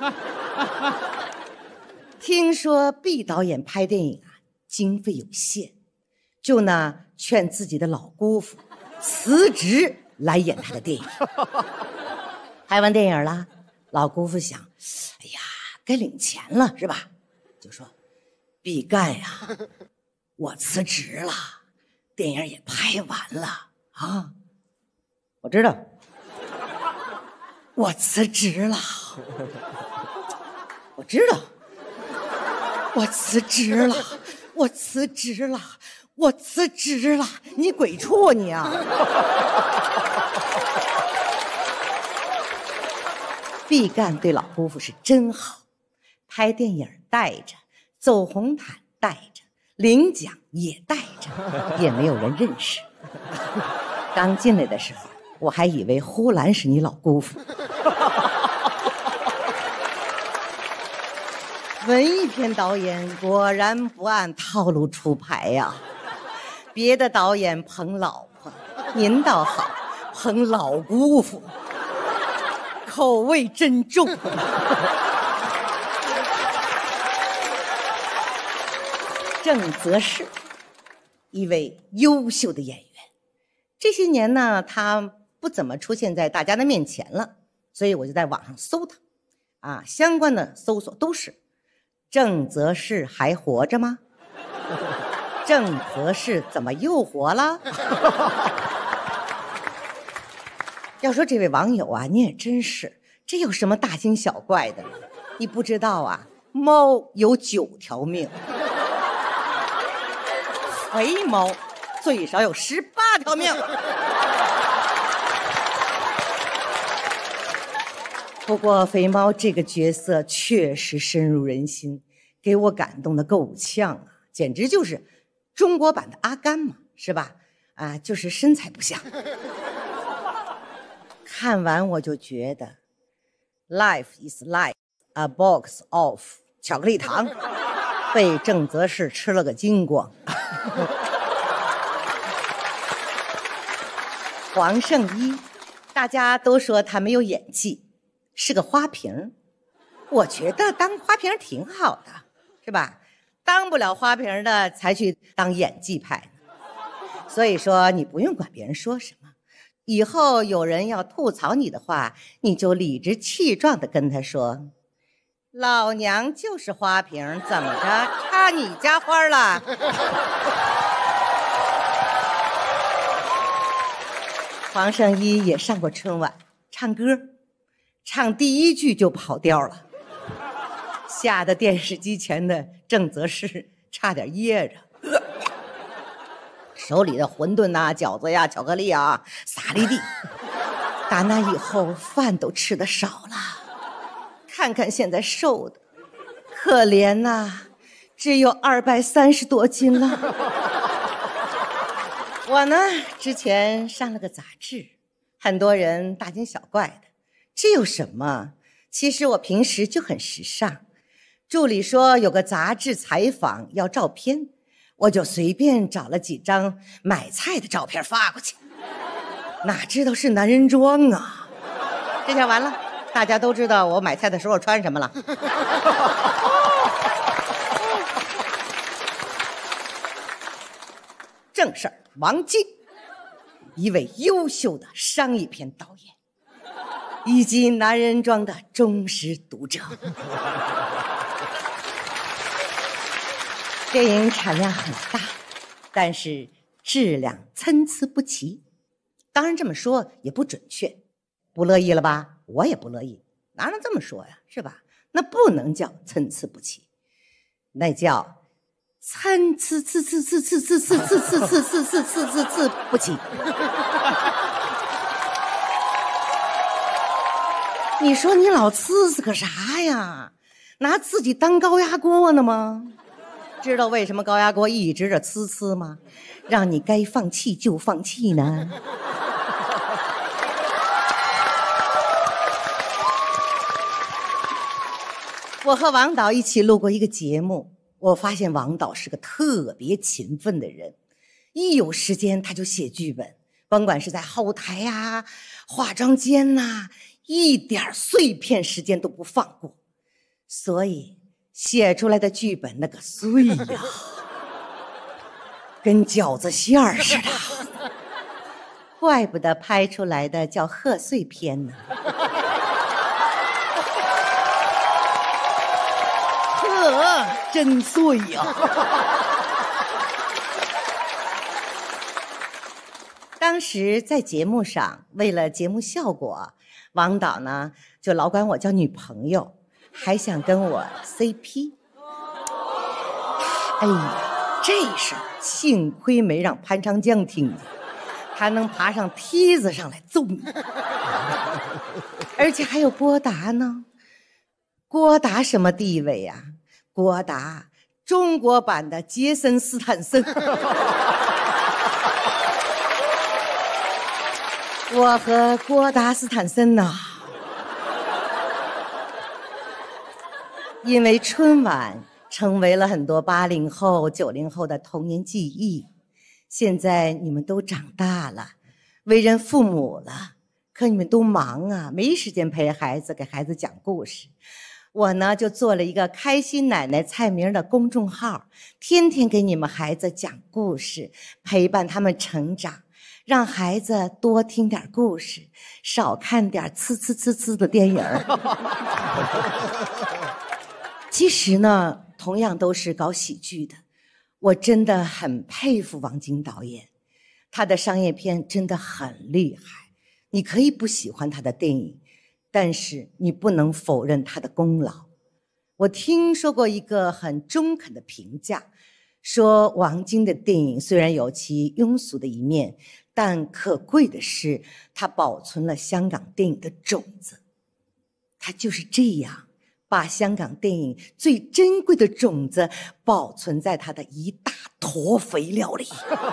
听说毕导演拍电影啊，经费有限，就呢劝自己的老姑父辞职来演他的电影。拍完电影了，老姑父想，哎呀，该领钱了是吧？就说，毕赣呀，我辞职了，电影也拍完了啊。我知道，我辞职了，我知道。我辞职了，我辞职了，我辞职了！你鬼畜你啊！毕赣对老姑父是真好，拍电影带着，走红毯带着，领奖也带着，也没有人认识。刚进来的时候，我还以为呼兰是你老姑父。文艺片导演果然不按套路出牌呀、啊！别的导演捧老婆，您倒好，捧老姑父，口味真重。郑则仕，一位优秀的演员，这些年呢，他不怎么出现在大家的面前了，所以我就在网上搜他，啊，相关的搜索都是。郑则仕还活着吗？郑则仕怎么又活了？要说这位网友啊，你也真是，这有什么大惊小怪的？你不知道啊，猫有九条命，肥猫最少有十八条命。不过肥猫这个角色确实深入人心，给我感动的够呛啊，简直就是中国版的阿甘嘛，是吧？啊，就是身材不像。看完我就觉得 Life is like a box of 巧克力糖，被郑则仕吃了个精光。黄圣依，大家都说他没有演技，是个花瓶，我觉得当花瓶挺好的，是吧？当不了花瓶的才去当演技派。所以说你不用管别人说什么，以后有人要吐槽你的话，你就理直气壮地跟他说，老娘就是花瓶，怎么着，插你家花了？黄圣依也上过春晚唱歌，唱第一句就跑调了，吓得电视机前的郑则仕差点噎着，手里的馄饨啊、饺子呀、巧克力啊撒了一地。打那以后饭都吃得少了，看看现在瘦的可怜呐、啊，只有二百三十多斤了。我呢，之前上了个杂志，很多人大惊小怪的，这有什么？其实我平时就很时尚。助理说有个杂志采访要照片，我就随便找了几张买菜的照片发过去，哪知道是男人装啊！这下完了，大家都知道我买菜的时候穿什么了。正事儿，王晶，一位优秀的商业片导演，以及男人装的忠实读者。电影产量很大，但是质量参差不齐。当然这么说也不准确，不乐意了吧？我也不乐意。 哪能这么说呀？是吧？那不能叫参差不齐，那叫参差差差差差差差差差差差差差差不齐。你说你老呲是个啥呀？拿自己当高压锅呢吗？知道为什么高压锅一直的呲呲吗？让你该放弃就放弃呢。我和王导一起录过一个节目，我发现王导是个特别勤奋的人，一有时间他就写剧本，甭管是在后台呀、化妆间呐、一点碎片时间都不放过，所以写出来的剧本那个碎呀，跟饺子馅儿似的，怪不得拍出来的叫贺岁片呢。呵，真碎呀！当时在节目上，为了节目效果，王导呢就老管我叫女朋友，还想跟我 C P。哎呀，这事儿幸亏没让潘长江听见，他能爬上梯子上来揍你。而且还有郭达呢，郭达什么地位呀？郭达，中国版的杰森斯坦森。我和郭达斯坦森呐，因为春晚成为了很多八零后、九零后的童年记忆。现在你们都长大了，为人父母了，可你们都忙啊，没时间陪孩子，给孩子讲故事。我呢就做了一个开心奶奶蔡明的公众号，天天给你们孩子讲故事，陪伴他们成长，让孩子多听点故事，少看点呲呲呲呲的电影。其实呢，同样都是搞喜剧的，我真的很佩服王晶导演，他的商业片真的很厉害。你可以不喜欢他的电影，但是你不能否认他的功劳。我听说过一个很中肯的评价，说王晶的电影虽然有其庸俗的一面，但可贵的是他保存了香港电影的种子。他就是这样把香港电影最珍贵的种子保存在他的一大坨肥料里。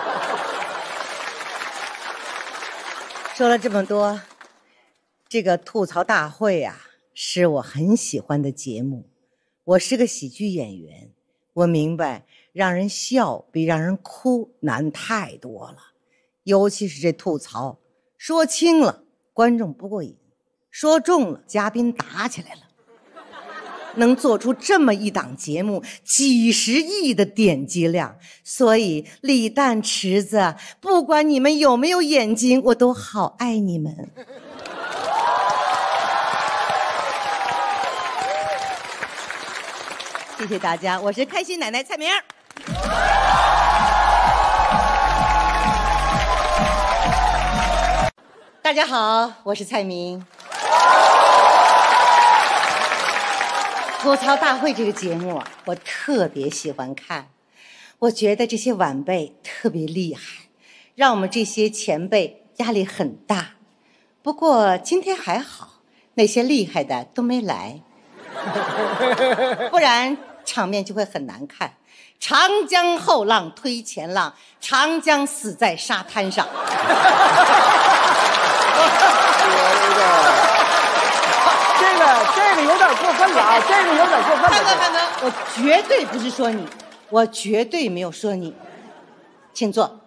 说了这么多，这个吐槽大会啊，是我很喜欢的节目。我是个喜剧演员，我明白让人笑比让人哭难太多了。尤其是这吐槽，说轻了观众不过瘾，说重了嘉宾打起来了。能做出这么一档节目，几十亿的点击量，所以李诞、池子，不管你们有没有眼睛，我都好爱你们。谢谢大家，我是开心奶奶蔡明。大家好，我是蔡明。吐槽大会这个节目啊，我特别喜欢看。我觉得这些晚辈特别厉害，让我们这些前辈压力很大。不过今天还好，那些厉害的都没来，不然场面就会很难看。长江后浪推前浪，长江死在沙滩上。 这个这个有点过分了啊！这个有点过分了。 潘哥，潘哥，我绝对不是说你，我绝对没有说你，请坐。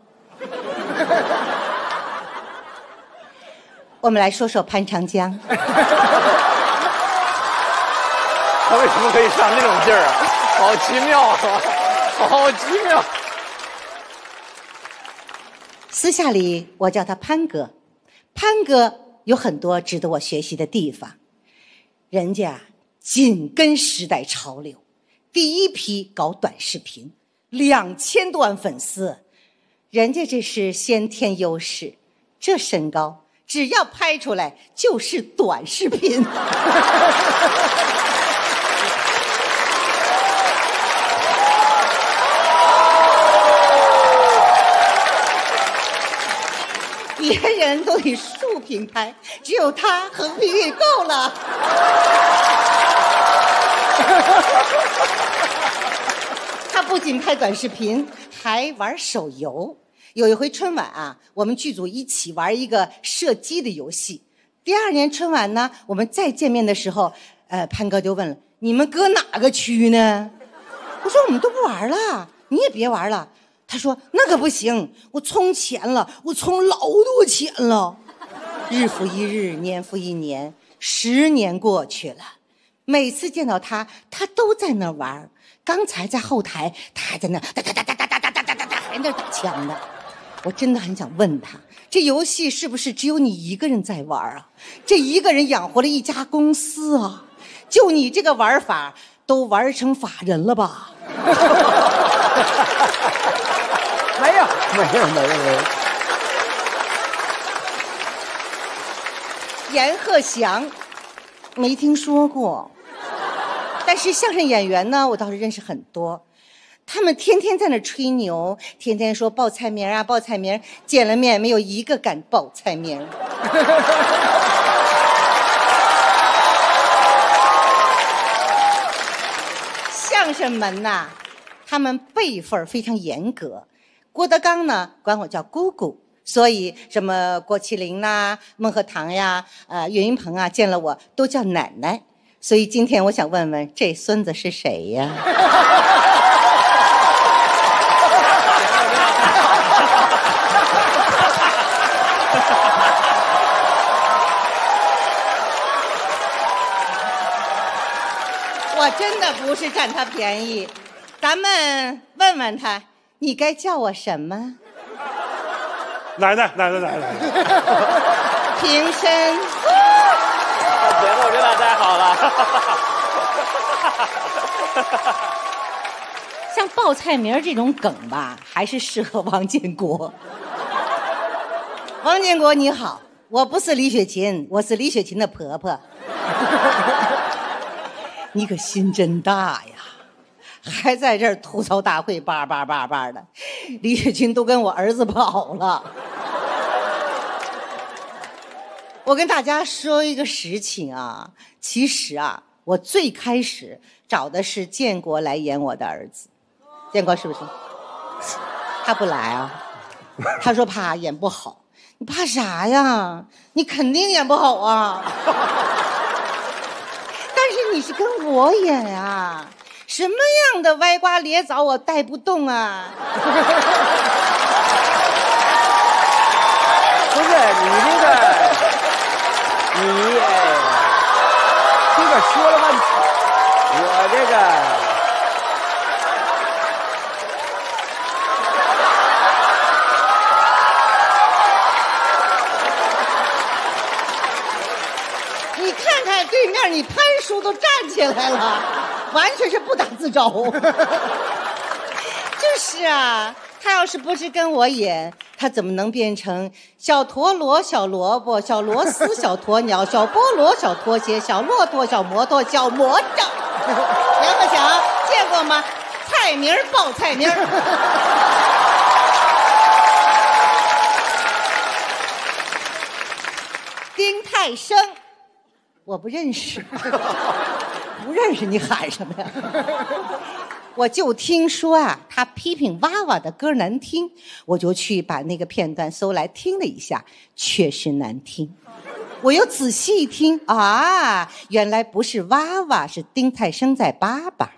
我们来说说潘长江。 他为什么可以上那种劲儿啊？好奇妙啊！好奇妙。 私下里我叫他潘哥，潘哥有很多值得我学习的地方。人家紧跟时代潮流，第一批搞短视频，两千多万粉丝，人家这是先天优势，这身高只要拍出来就是短视频。别人都得竖屏拍，只有他横屏也够了。他不仅拍短视频，还玩手游。有一回春晚啊，我们剧组一起玩一个射击的游戏。第二年春晚呢，我们再见面的时候，呃，潘哥就问了：“你们搁哪个区呢？”我说：“我们都不玩了，你也别玩了。”他说：“那可不行，我充钱了，我充老多钱了。”日复一日，年复一年，十年过去了，每次见到他，他都在那玩。刚才在后台，他还在那哒哒哒哒哒哒哒哒哒哒还在那打枪呢。我真的很想问他，这游戏是不是只有你一个人在玩啊？这一个人养活了一家公司啊！就你这个玩法，都玩成法人了吧？ 没有，没有，没有，没有。 阎鹤祥，没听说过，但是相声演员呢，我倒是认识很多。他们天天在那吹牛，天天说报菜名啊，报菜名，见了面没有一个敢报菜名。相声门呐，他们辈分非常严格。郭德纲呢，管我叫姑姑，所以什么郭麒麟呐、孟鹤堂呀、呃岳云鹏啊，见了我都叫奶奶。所以今天我想问问，这孙子是谁呀？我真的不是占他便宜，咱们问问他，你该叫我什么？ 奶奶，奶奶，奶奶。 平身。 节目真的太好了。 像报菜名这种梗吧，还是适合王建国。王建国你好，我不是李雪琴，我是李雪琴的婆婆。你可心真大呀，还在这儿吐槽大会叭叭叭叭的，李雪琴都跟我儿子跑了。我跟大家说一个实情啊，其实啊，我最开始找的是建国来演我的儿子。建国是不是？他不来啊，他说怕演不好。你怕啥呀？你肯定演不好啊。但是你是跟我演啊，什么样的歪瓜裂枣我带不动啊。 不是你这个你哎，这个说了半天，我这个你看看对面，你潘叔都站起来了，完全是不打自招。就是啊，他要是不是跟我演，他怎么能变成小陀螺、小萝卜、小螺丝、小鸵鸟、小菠萝、小拖鞋、小骆驼、小摩托、小魔杖？杨鹤祥见过吗？菜名报菜名。丁太升，我不认识。不认识你喊什么呀？我就听说啊，他批评娃娃的歌难听，我就去把那个片段搜来听了一下，确实难听。我又仔细一听啊，原来不是娃娃，是丁太升在叭叭。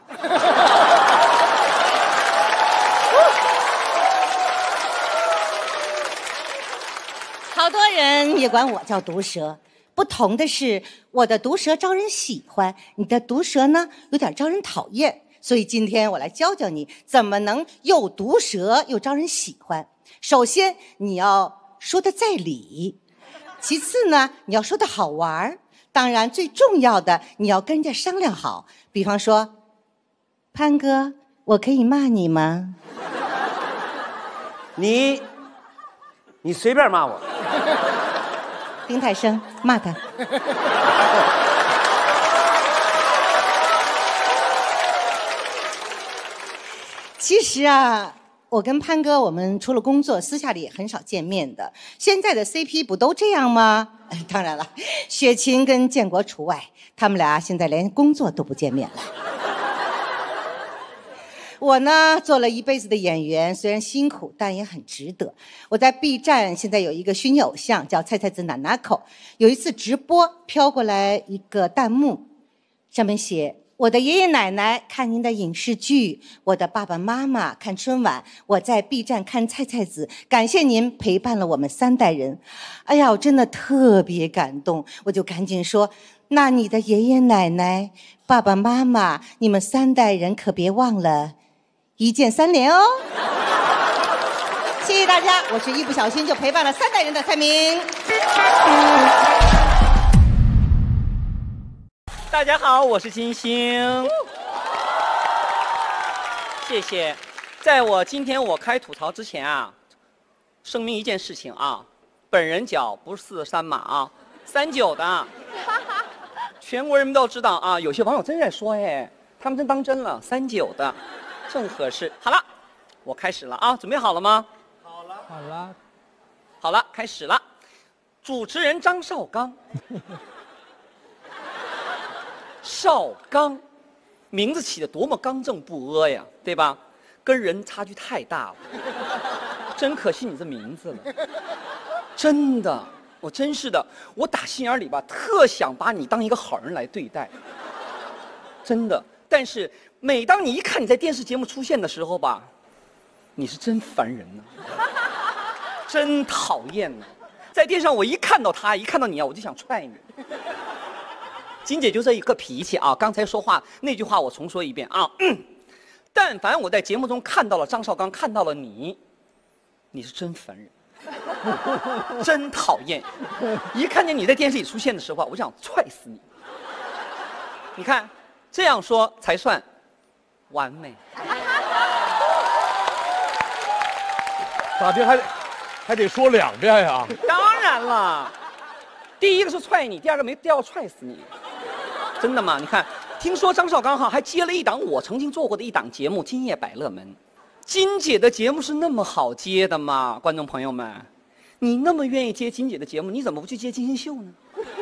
好多人也管我叫毒舌，不同的是，我的毒舌招人喜欢，你的毒舌呢，有点招人讨厌。所以今天我来教教你，怎么能又毒舌又招人喜欢。首先，你要说的在理；其次呢，你要说的好玩；当然，最重要的，你要跟人家商量好。比方说，潘哥，我可以骂你吗？ 你，你随便骂我。 丁太升，骂他。其实啊，我跟潘哥，我们除了工作，私下里也很少见面的。现在的 C P 不都这样吗？当然了，雪琴跟建国除外，他们俩现在连工作都不见面了。我呢，做了一辈子的演员，虽然辛苦，但也很值得。我在 B 站现在有一个虚拟偶像，叫菜菜子奶奶口。有一次直播，飘过来一个弹幕，上面写：我的爷爷奶奶看您的影视剧，我的爸爸妈妈看春晚，我在 B 站看菜菜子，感谢您陪伴了我们三代人。哎呀，我真的特别感动，我就赶紧说：那你的爷爷奶奶、爸爸妈妈，你们三代人可别忘了一键三连哦。谢谢大家，我是一不小心就陪伴了三代人的蔡明。 大家好，我是金星。谢谢。在我今天我开吐槽之前啊，声明一件事情啊，本人脚不是四三码啊，三九的。全国人民都知道啊，有些网友真在说，哎，他们真当真了，三九的。正合适。好了，我开始了啊，准备好了吗？好了，好了，好了，开始了。主持人张绍刚，绍刚，名字起得多么刚正不阿呀，对吧？跟人差距太大了，真可惜你这名字了。真的，我真是的，我打心眼里吧，特想把你当一个好人来对待。真的，但是。每当你一看你在电视节目出现的时候吧，你是真烦人呐、啊，真讨厌呐、啊！在电视上我一看到他，一看到你啊，我就想踹你。金姐就这一个脾气啊！刚才说话那句话我重说一遍啊、嗯！但凡我在节目中看到了张绍刚，看到了你，你是真烦人，真讨厌！一看见你在电视里出现的时候，我想踹死你。你看，这样说才算。完美， 咋的还还得说两遍呀？ 当然了，第一个是踹你，第二个没必要踹死你。真的吗？你看，听说张绍刚哈还接了一档我曾经做过的一档节目《今夜百乐门》。金姐的节目是那么好接的吗？观众朋友们，你那么愿意接金姐的节目，你怎么不去接金星秀呢？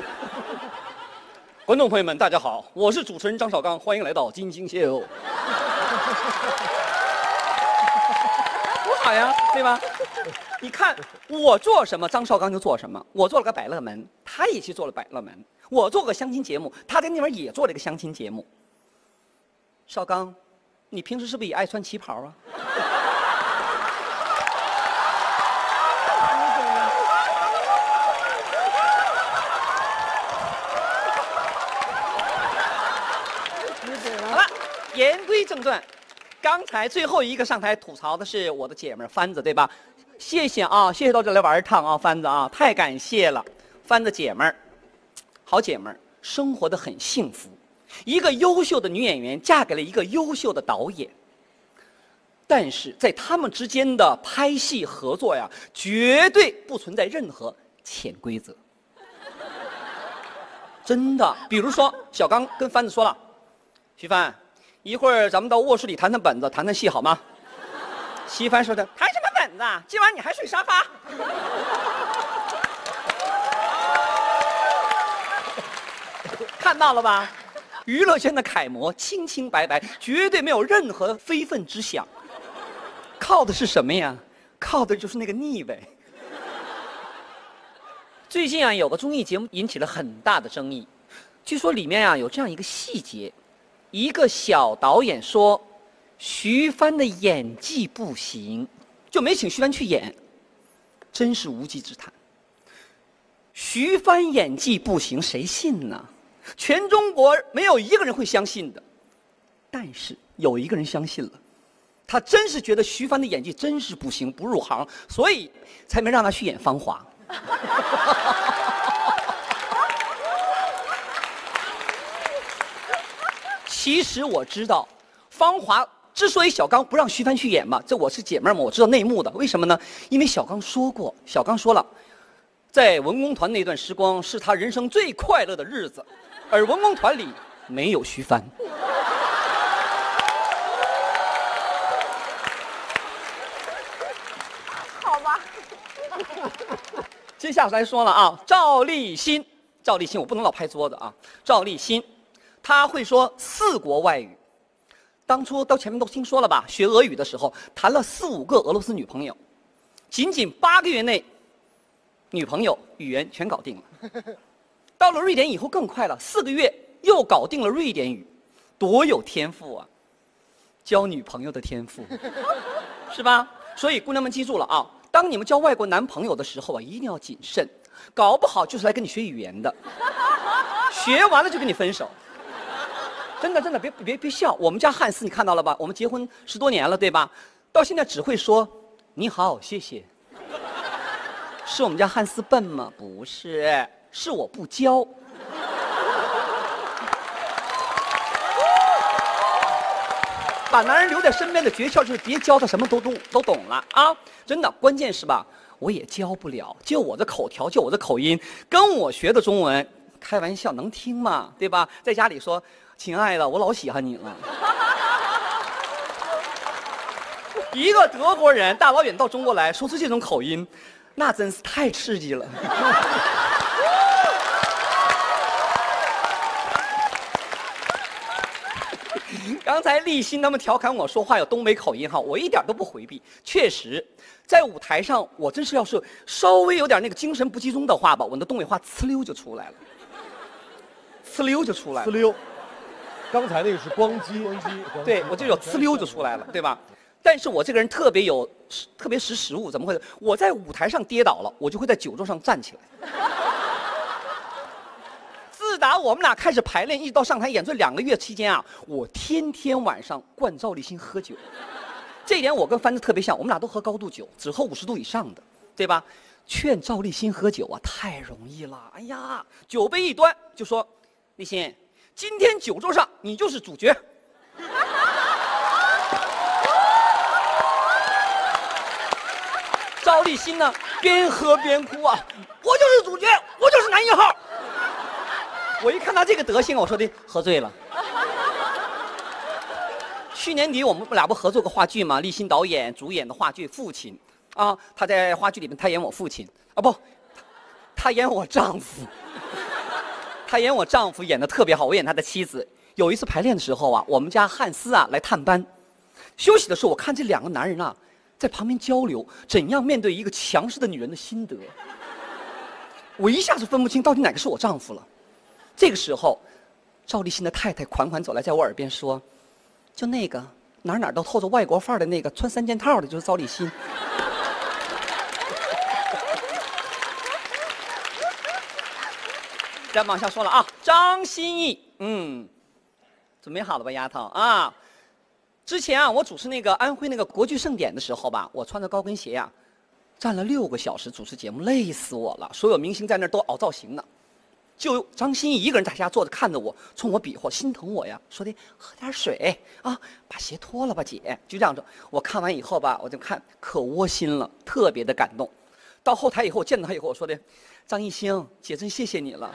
观众朋友们，大家好，我是主持人张绍刚，欢迎来到金星秀。多好呀，对吧？你看我做什么，张绍刚就做什么。我做了个百乐门，他也去做了百乐门。我做个相亲节目，他在那边也做了一个相亲节目。绍刚，你平时是不是也爱穿旗袍啊？好了，言归正传，刚才最后一个上台吐槽的是我的姐们儿番子，对吧？谢谢啊，谢谢到这来玩一趟啊，番子啊，太感谢了，番子姐们儿，好姐们儿，生活得很幸福。一个优秀的女演员嫁给了一个优秀的导演，但是在他们之间的拍戏合作呀，绝对不存在任何潜规则。真的，比如说小刚跟番子说了，徐帆，一会儿咱们到卧室里谈谈本子，谈谈戏好吗？徐帆说的，谈什么本子啊？今晚你还睡沙发。看到了吧？娱乐圈的楷模，清清白白，绝对没有任何非分之想。靠的是什么呀？靠的就是那个腻味。最近啊，有个综艺节目引起了很大的争议，据说里面啊有这样一个细节，一个小导演说徐帆的演技不行，就没请徐帆去演，真是无稽之谈。徐帆演技不行，谁信呢？全中国没有一个人会相信的，但是有一个人相信了，他真是觉得徐帆的演技真是不行，不入行，所以才没让他去演《芳华》。其实我知道，《芳华》之所以小刚不让徐帆去演嘛，这我是姐妹嘛，我知道内幕的。为什么呢？因为小刚说过，小刚说了， 在文工团那段时光是他人生最快乐的日子，而文工团里没有徐帆。 好吧。 接下来说了啊，赵立新，赵立新，我不能老拍桌子啊。赵立新，他会说四国外语。当初到前面都听说了吧？学俄语的时候，谈了四五个俄罗斯女朋友，仅仅八个月内，女朋友语言全搞定了。到了瑞典以后更快了，四个月又搞定了瑞典语，多有天赋啊！交女朋友的天赋，是吧？所以姑娘们记住了啊，当你们交外国男朋友的时候啊，一定要谨慎，搞不好就是来跟你学语言的，学完了就跟你分手。真的真的，别别别笑！我们家汉斯你看到了吧？我们结婚十多年了，对吧？到现在只会说你好，谢谢。是我们家汉斯笨吗？不是，是我不教。把男人留在身边的诀窍就是别教他什么都懂都懂了啊！真的，关键是吧，我也教不了，就我的口条，就我的口音，跟我学的中文，开玩笑能听吗？对吧？在家里说，亲爱的，我老喜欢你了。一个德国人大老远到中国来说出这种口音，那真是太刺激了。刚才立新他们调侃我说话有东北口音哈，我一点都不回避。确实，在舞台上我真是要是稍微有点那个精神不集中的话吧，我的东北话呲溜就出来了，呲溜就出来了。 呲溜，刚才那个是光机，光机， 对我就有呲溜就出来了，对吧？但是我这个人特别有，特别识时务，怎么回事？我在舞台上跌倒了，我就会在酒桌上站起来。自打我们俩开始排练，一直到上台演这两个月期间啊，我天天晚上灌赵立新喝酒。这一点我跟帆子特别像，我们俩都喝高度酒，只喝五十度以上的，对吧？劝赵立新喝酒啊，太容易了。哎呀，酒杯一端就说：“立新，今天酒桌上你就是主角。”赵立新呢，边喝边哭啊，我就是主角，我就是男一号。我一看他这个德行，我说的喝醉了。去年底我们俩不合作个话剧吗？立新导演主演的话剧《父亲》啊，他在话剧里面他演我父亲啊，不，他演我丈夫。他演我丈夫演得特别好，我演他的妻子。有一次排练的时候啊，我们家汉斯啊来探班，休息的时候我看这两个男人啊在旁边交流怎样面对一个强势的女人的心得，我一下子分不清到底哪个是我丈夫了。这个时候，赵立新的太太款款走来，在我耳边说：“就那个哪哪都透着外国范儿的那个穿三件套的，就是赵立新。”再往下说了啊，张歆艺，嗯，准备好了吧，丫头啊？之前啊，我主持那个安徽那个国剧盛典的时候吧，我穿着高跟鞋呀、啊，站了六个小时主持节目，累死我了。所有明星在那儿都熬造型呢。就张歆艺一个人在家坐着看着我，冲我比划，心疼我呀，说的喝点水啊，把鞋脱了吧，姐。就这样子，我看完以后吧，我就看可窝心了，特别的感动。到后台以后，我见到他以后，我说的，张艺兴，姐真谢谢你了。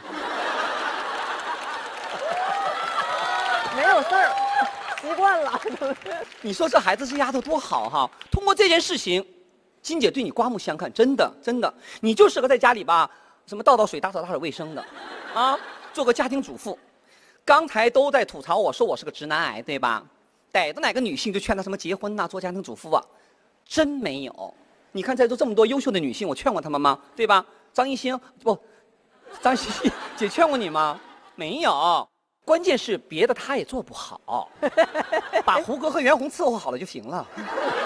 没有事儿，习惯了。 你说这孩子这丫头多好哈！通过这件事情，金姐对你刮目相看，真的真的，你就适合在家里吧。什么倒倒水、打扫打扫卫生的，啊，做个家庭主妇。刚才都在吐槽我说我是个直男癌，对吧？逮着哪个女性就劝她什么结婚呐、啊、做家庭主妇啊，真没有。你看在座这么多优秀的女性，我劝过她们吗？对吧？张艺兴不，张歆艺姐劝过你吗？没有。关键是别的她也做不好，把胡歌和袁弘伺候好了就行了。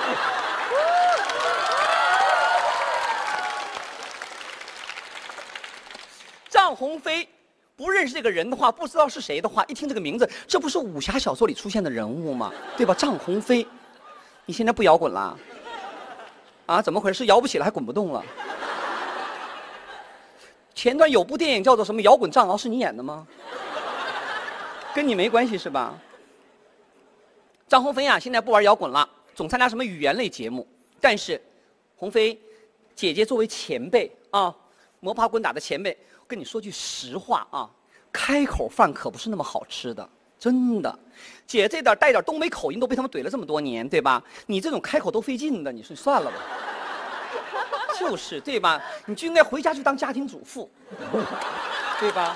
张鸿飞，不认识这个人的话，不知道是谁的话，一听这个名字，这不是武侠小说里出现的人物吗？对吧？张鸿飞，你现在不摇滚了？啊，怎么回事？是摇不起来还滚不动了？前段有部电影叫做什么《摇滚藏獒》，是你演的吗？跟你没关系是吧？张鸿飞啊，现在不玩摇滚了，总参加什么语言类节目。但是，鸿飞姐姐作为前辈啊。 摸爬滚打的前辈，我跟你说句实话啊，开口饭可不是那么好吃的，真的。姐这点带点东北口音都被他们怼了这么多年，对吧？你这种开口都费劲的，你说算了吧。就是对吧？你就应该回家去当家庭主妇，对吧？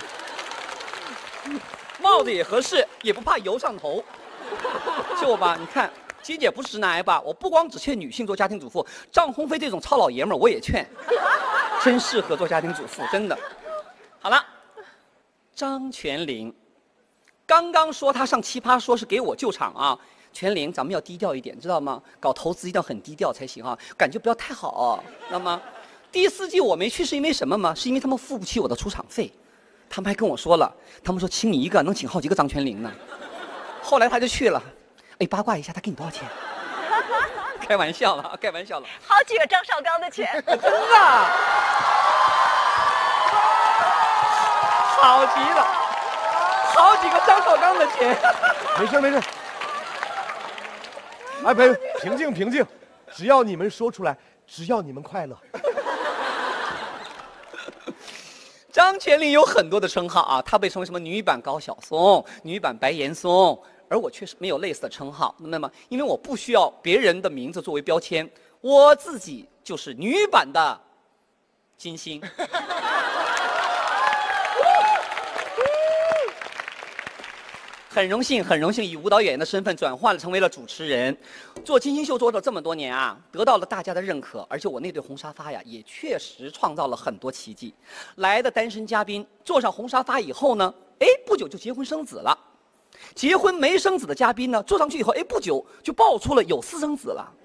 帽子也合适，也不怕油上头，就吧？你看。金姐不是直男癌吧？我不光只劝女性做家庭主妇，张鸿飞这种糙老爷们儿我也劝，真适合做家庭主妇，真的。好了，张泉灵，刚刚说他上奇葩说是给我救场啊，泉灵咱们要低调一点，知道吗？搞投资一定要很低调才行啊，感觉不要太好，知道吗？第四季我没去是因为什么吗？是因为他们付不起我的出场费，他们还跟我说了，他们说请你一个能请好几个张泉灵呢。后来他就去了。哎，八卦一下，他给你多少钱？开玩笑了，开玩笑了。 好几个张绍刚的钱， 真的，好极了，好几个张绍刚的钱。 没事没事。哎，别平静平静，只要你们说出来，只要你们快乐。 张泉灵有很多的称号啊，她被称为什么女版高晓松、女版白岩松。而我确实没有类似的称号，那么因为我不需要别人的名字作为标签，我自己就是女版的金星。很荣幸，很荣幸以舞蹈演员的身份转换了，成为了主持人。做金星秀做了这么多年啊，得到了大家的认可，而且我那对红沙发呀，也确实创造了很多奇迹。来的单身嘉宾坐上红沙发以后呢，哎，不久就结婚生子了。结婚没生子的嘉宾呢，坐上去以后，哎，不久就爆出了有私生子了。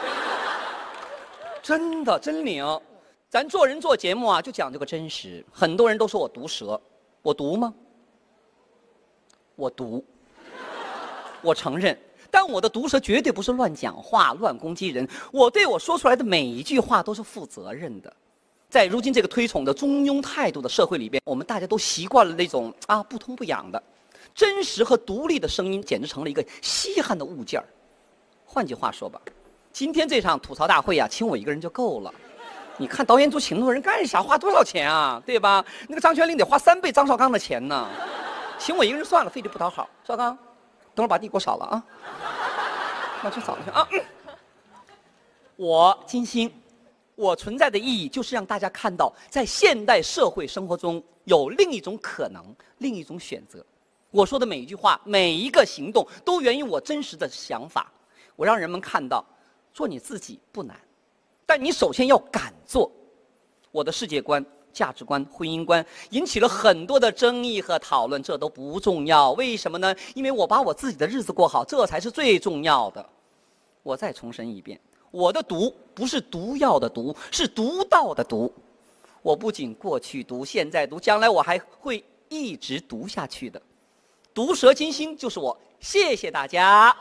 真的真灵，咱做人做节目啊，就讲究个真实。很多人都说我毒舌，我毒吗？我毒，我承认。但我的毒舌绝对不是乱讲话、乱攻击人。我对我说出来的每一句话都是负责任的。在如今这个推崇的中庸态度的社会里边，我们大家都习惯了那种啊不痛不痒的。真实和独立的声音简直成了一个稀罕的物件儿。换句话说吧，今天这场吐槽大会啊，请我一个人就够了。你看导演组请那么多人干啥？花多少钱啊？对吧？那个张泉灵得花三倍张绍刚的钱呢。请我一个人算了，费力不讨好。绍刚，等会儿把地给我扫了啊。我去扫一下啊。嗯、我金星，我存在的意义就是让大家看到，在现代社会生活中有另一种可能，另一种选择。我说的每一句话，每一个行动，都源于我真实的想法。我让人们看到，做你自己不难，但你首先要敢做。我的世界观、价值观、婚姻观引起了很多的争议和讨论，这都不重要。为什么呢？因为我把我自己的日子过好，这才是最重要的。我再重申一遍，我的毒不是毒药的毒，是独到的毒。我不仅过去毒，现在毒，将来我还会一直毒下去的。毒舌金星就是我，谢谢大家。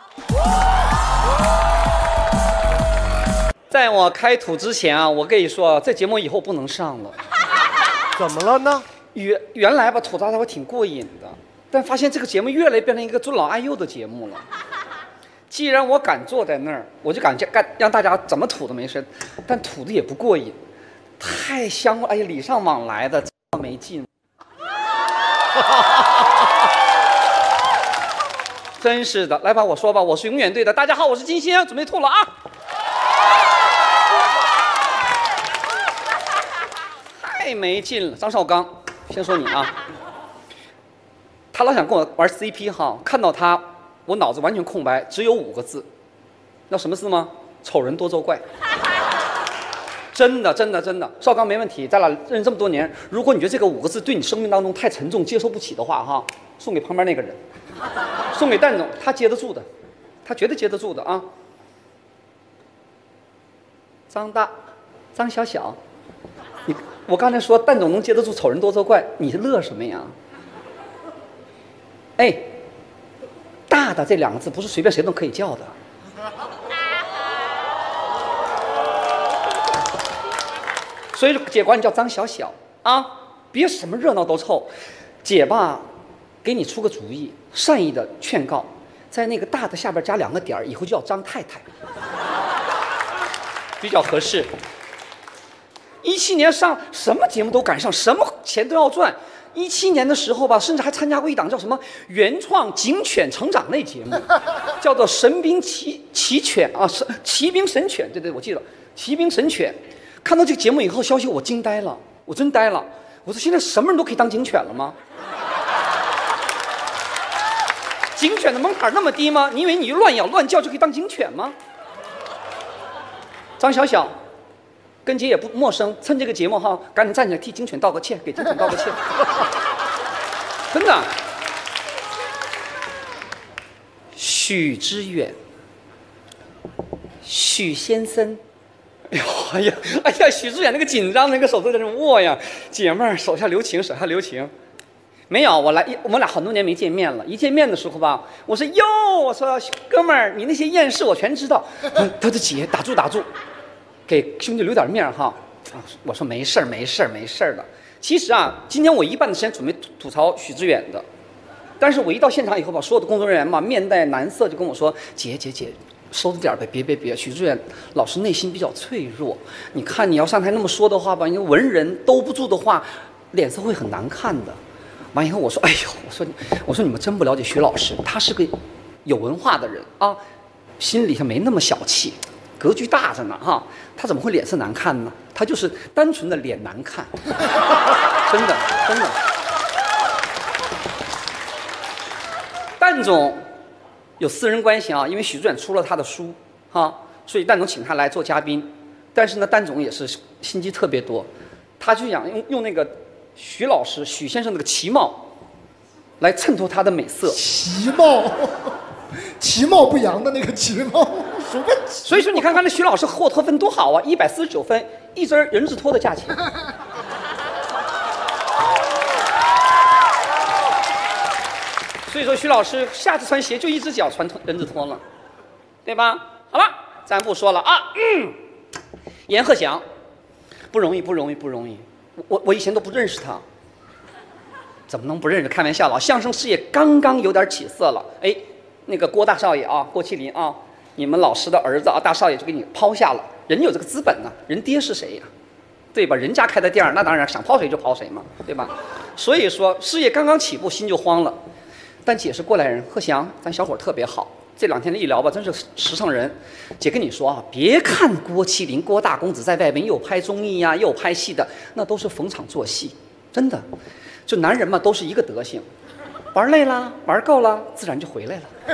在我开吐之前啊，我跟你说，这节目以后不能上了。 怎么了呢？ 原原来吧，吐槽大会挺过瘾的，但发现这个节目越来越变成一个尊老爱幼的节目了。既然我敢坐在那儿，我就敢干，让大家怎么吐都没事，但吐的也不过瘾，太香了，哎呀，礼尚往来的，没劲。真是的，来吧，我说吧，我是永远对的。大家好，我是金星，准备吐了啊！太没劲了，张绍刚，先说你啊，他老想跟我玩 C P 哈，看到他，我脑子完全空白，只有五个字，那什么字吗？丑人多作怪。真的，真的，真的，绍刚没问题，咱俩认识这么多年，如果你觉得这个五个字对你生命当中太沉重，接受不起的话哈，送给旁边那个人。送给蛋总，他接得住的，他绝对接得住的啊！张大，张小小，你我刚才说蛋总能接得住丑人多作怪，你乐什么呀？哎，大的这两个字不是随便谁都可以叫的。所以说姐管你叫张小小啊，别什么热闹都凑，姐吧。给你出个主意，善意的劝告，在那个大的下边加两个点儿，以后就叫张太太，比较合适。 一七年上什么节目都赶上，什么钱都要赚。一七年的时候吧，甚至还参加过一档叫什么原创警犬成长类节目，叫做《神兵奇奇犬》啊，神骑兵神犬，对对，我记得骑兵神犬。看到这个节目以后，消息我惊呆了，我真呆了。我说现在什么人都可以当警犬了吗？警犬的门槛那么低吗？你以为你乱咬乱叫就可以当警犬吗？张小小。跟姐也不陌生，趁这个节目哈，赶紧站起来替警犬道个歉，给警犬道个歉。真的。许知远，许先生，哎呦，哎呀，哎呀，许知远那个紧张，那个手都在那握呀，姐妹儿手下留情，手下留情。没有，我来，我们俩很多年没见面了。一见面的时候吧，我说哟，我说哥们儿，你那些艳事我全知道。他他的姐打住打住。给兄弟留点面哈，啊，我说没事儿，没事儿，没事儿的。其实啊，今天我一半的时间准备吐槽许知远的，但是我一到现场以后吧，所有的工作人员嘛，面带难色，就跟我说：“姐姐姐，收着点呗，别别别，许知远老师内心比较脆弱，你看你要上台那么说的话吧，你文人兜不住的话，脸色会很难看的。”完以后我说：“哎呦，我说我说你们真不了解许老师，他是个有文化的人啊，心里头没那么小气。”格局大着呢哈，他怎么会脸色难看呢？他就是单纯的脸难看，真的真的。蛋总有私人关系啊，因为许知远出了他的书哈，所以蛋总请他来做嘉宾。但是呢，蛋总也是心机特别多，他就想用用那个许老师许先生那个旗帽来衬托他的美色。 旗帽。其貌不扬的那个其貌，什么？ 所以说你看看那徐老师获托分多好啊，一百四十九分，一针人字拖的价钱。所以说徐老师下次穿鞋就一只脚穿人字拖了，对吧？好了，咱不说了啊。嗯，阎鹤祥，不容易，不容易，不容易。我我以前都不认识他，怎么能不认识？开玩笑了，相声事业刚刚有点起色了，哎。那个郭大少爷啊，郭麒麟啊，你们老师的儿子啊，大少爷就给你抛下了。人有这个资本呢，人爹是谁呀、啊？对吧？人家开的店儿，那当然想抛谁就抛谁嘛，对吧？所以说事业刚刚起步，心就慌了。但姐是过来人，鹤翔，咱小伙特别好。这两天一聊吧，真是实诚人。姐跟你说啊，别看郭麒麟、郭大公子在外边又拍综艺呀、啊，又拍戏的，那都是逢场作戏，真的。就男人嘛，都是一个德行。玩累了，玩够了，自然就回来了。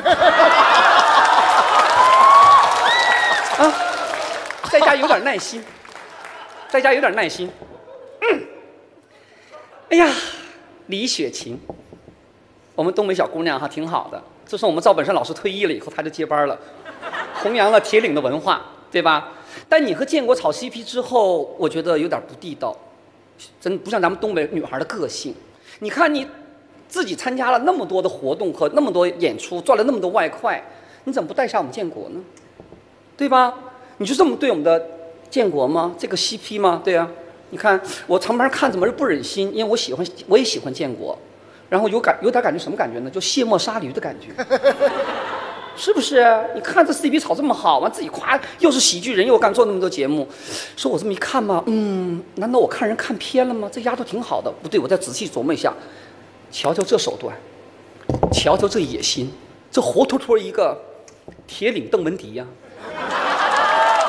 啊，在家有点耐心，在家有点耐心。嗯，哎呀，李雪琴，我们东北小姑娘哈，挺好的。自从我们赵本山老师退役了以后，她就接班了，弘扬了铁岭的文化，对吧？但你和建国炒 C P 之后，我觉得有点不地道，真不像咱们东北女孩的个性。你看你。自己参加了那么多的活动和那么多演出，赚了那么多外快，你怎么不带上我们建国呢？对吧？你就这么对我们的建国吗？这个 C P 吗？对啊，你看我旁边看怎么是不忍心，因为我喜欢，我也喜欢建国，然后有感有点感觉什么感觉呢？就卸磨杀驴的感觉，是不是？你看这 C P 炒这么好，完自己夸又是喜剧人，又敢做那么多节目，说我这么一看吧，嗯，难道我看人看偏了吗？这丫头挺好的，不对，我再仔细琢磨一下。瞧瞧这手段，瞧瞧这野心，这活脱脱一个铁岭邓文迪呀、啊！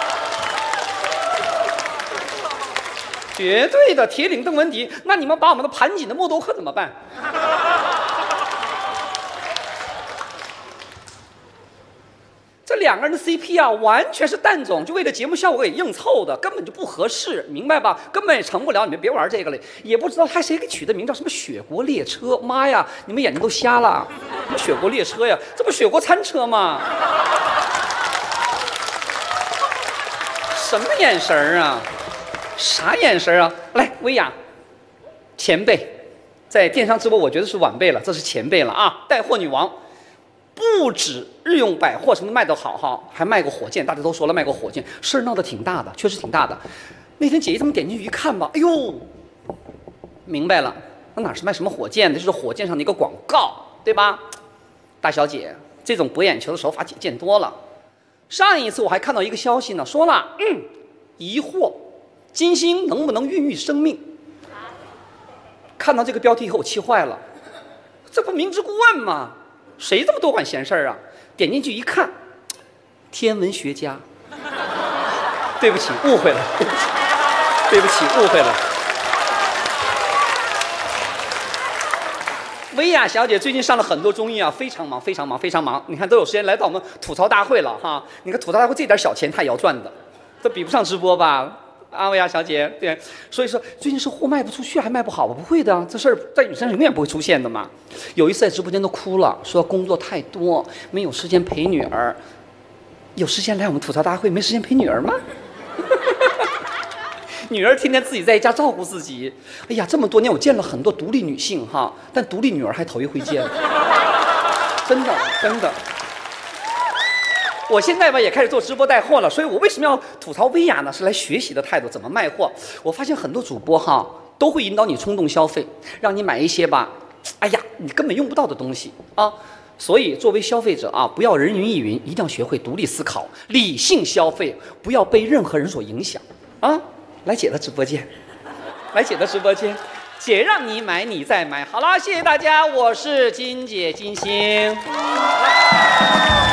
绝对的铁岭邓文迪。那你们把我们的盘锦的默多克怎么办？这两个人的 C P 啊，完全是蛋总就为了节目效果给硬凑的，根本就不合适，明白吧？根本也成不了，你们别玩这个了。也不知道他谁给取的名叫什么雪国列车，妈呀，你们眼睛都瞎了！什么雪国列车呀？这不雪国餐车吗？什么眼神啊？啥眼神啊？来，薇娅，前辈，在电商直播我觉得是晚辈了，这是前辈了啊！带货女王。不止日用百货什么卖得好哈，还卖过火箭，大家都说了卖过火箭，事儿闹得挺大的，确实挺大的。那天姐姐他们点进去一看吧，哎呦，明白了，那哪是卖什么火箭的，就是火箭上的一个广告，对吧？大小姐，这种博眼球的手法姐见多了。上一次我还看到一个消息呢，说了，嗯，疑惑金星能不能孕育生命？看到这个标题以后，我气坏了，这不明知故问吗？谁这么多管闲事儿啊？点进去一看，天文学家。对不起，误会了，对不起，误会了。薇娅小姐最近上了很多综艺啊，非常忙，非常忙，非常忙。你看都有时间来到我们吐槽大会了哈。你看吐槽大会这点小钱她也要赚的，这比不上直播吧？啊，薇娅小姐，对，所以说最近是货卖不出去还卖不好吧？不会的，这事儿在女生永远不会出现的嘛。有一次在直播间都哭了，说工作太多，没有时间陪女儿。有时间来我们吐槽大会，没时间陪女儿吗？女儿天天自己在家照顾自己。哎呀，这么多年我见了很多独立女性哈，但独立女儿还头一回见。真的，真的。我现在吧也开始做直播带货了，所以我为什么要吐槽薇娅呢？是来学习的态度，怎么卖货。我发现很多主播哈都会引导你冲动消费，让你买一些吧，哎呀，你根本用不到的东西啊。所以作为消费者啊，不要人云亦云，一定要学会独立思考，理性消费，不要被任何人所影响啊。来姐的直播间，来姐的直播间，姐让你买，你再买。好了，谢谢大家，我是金姐金星。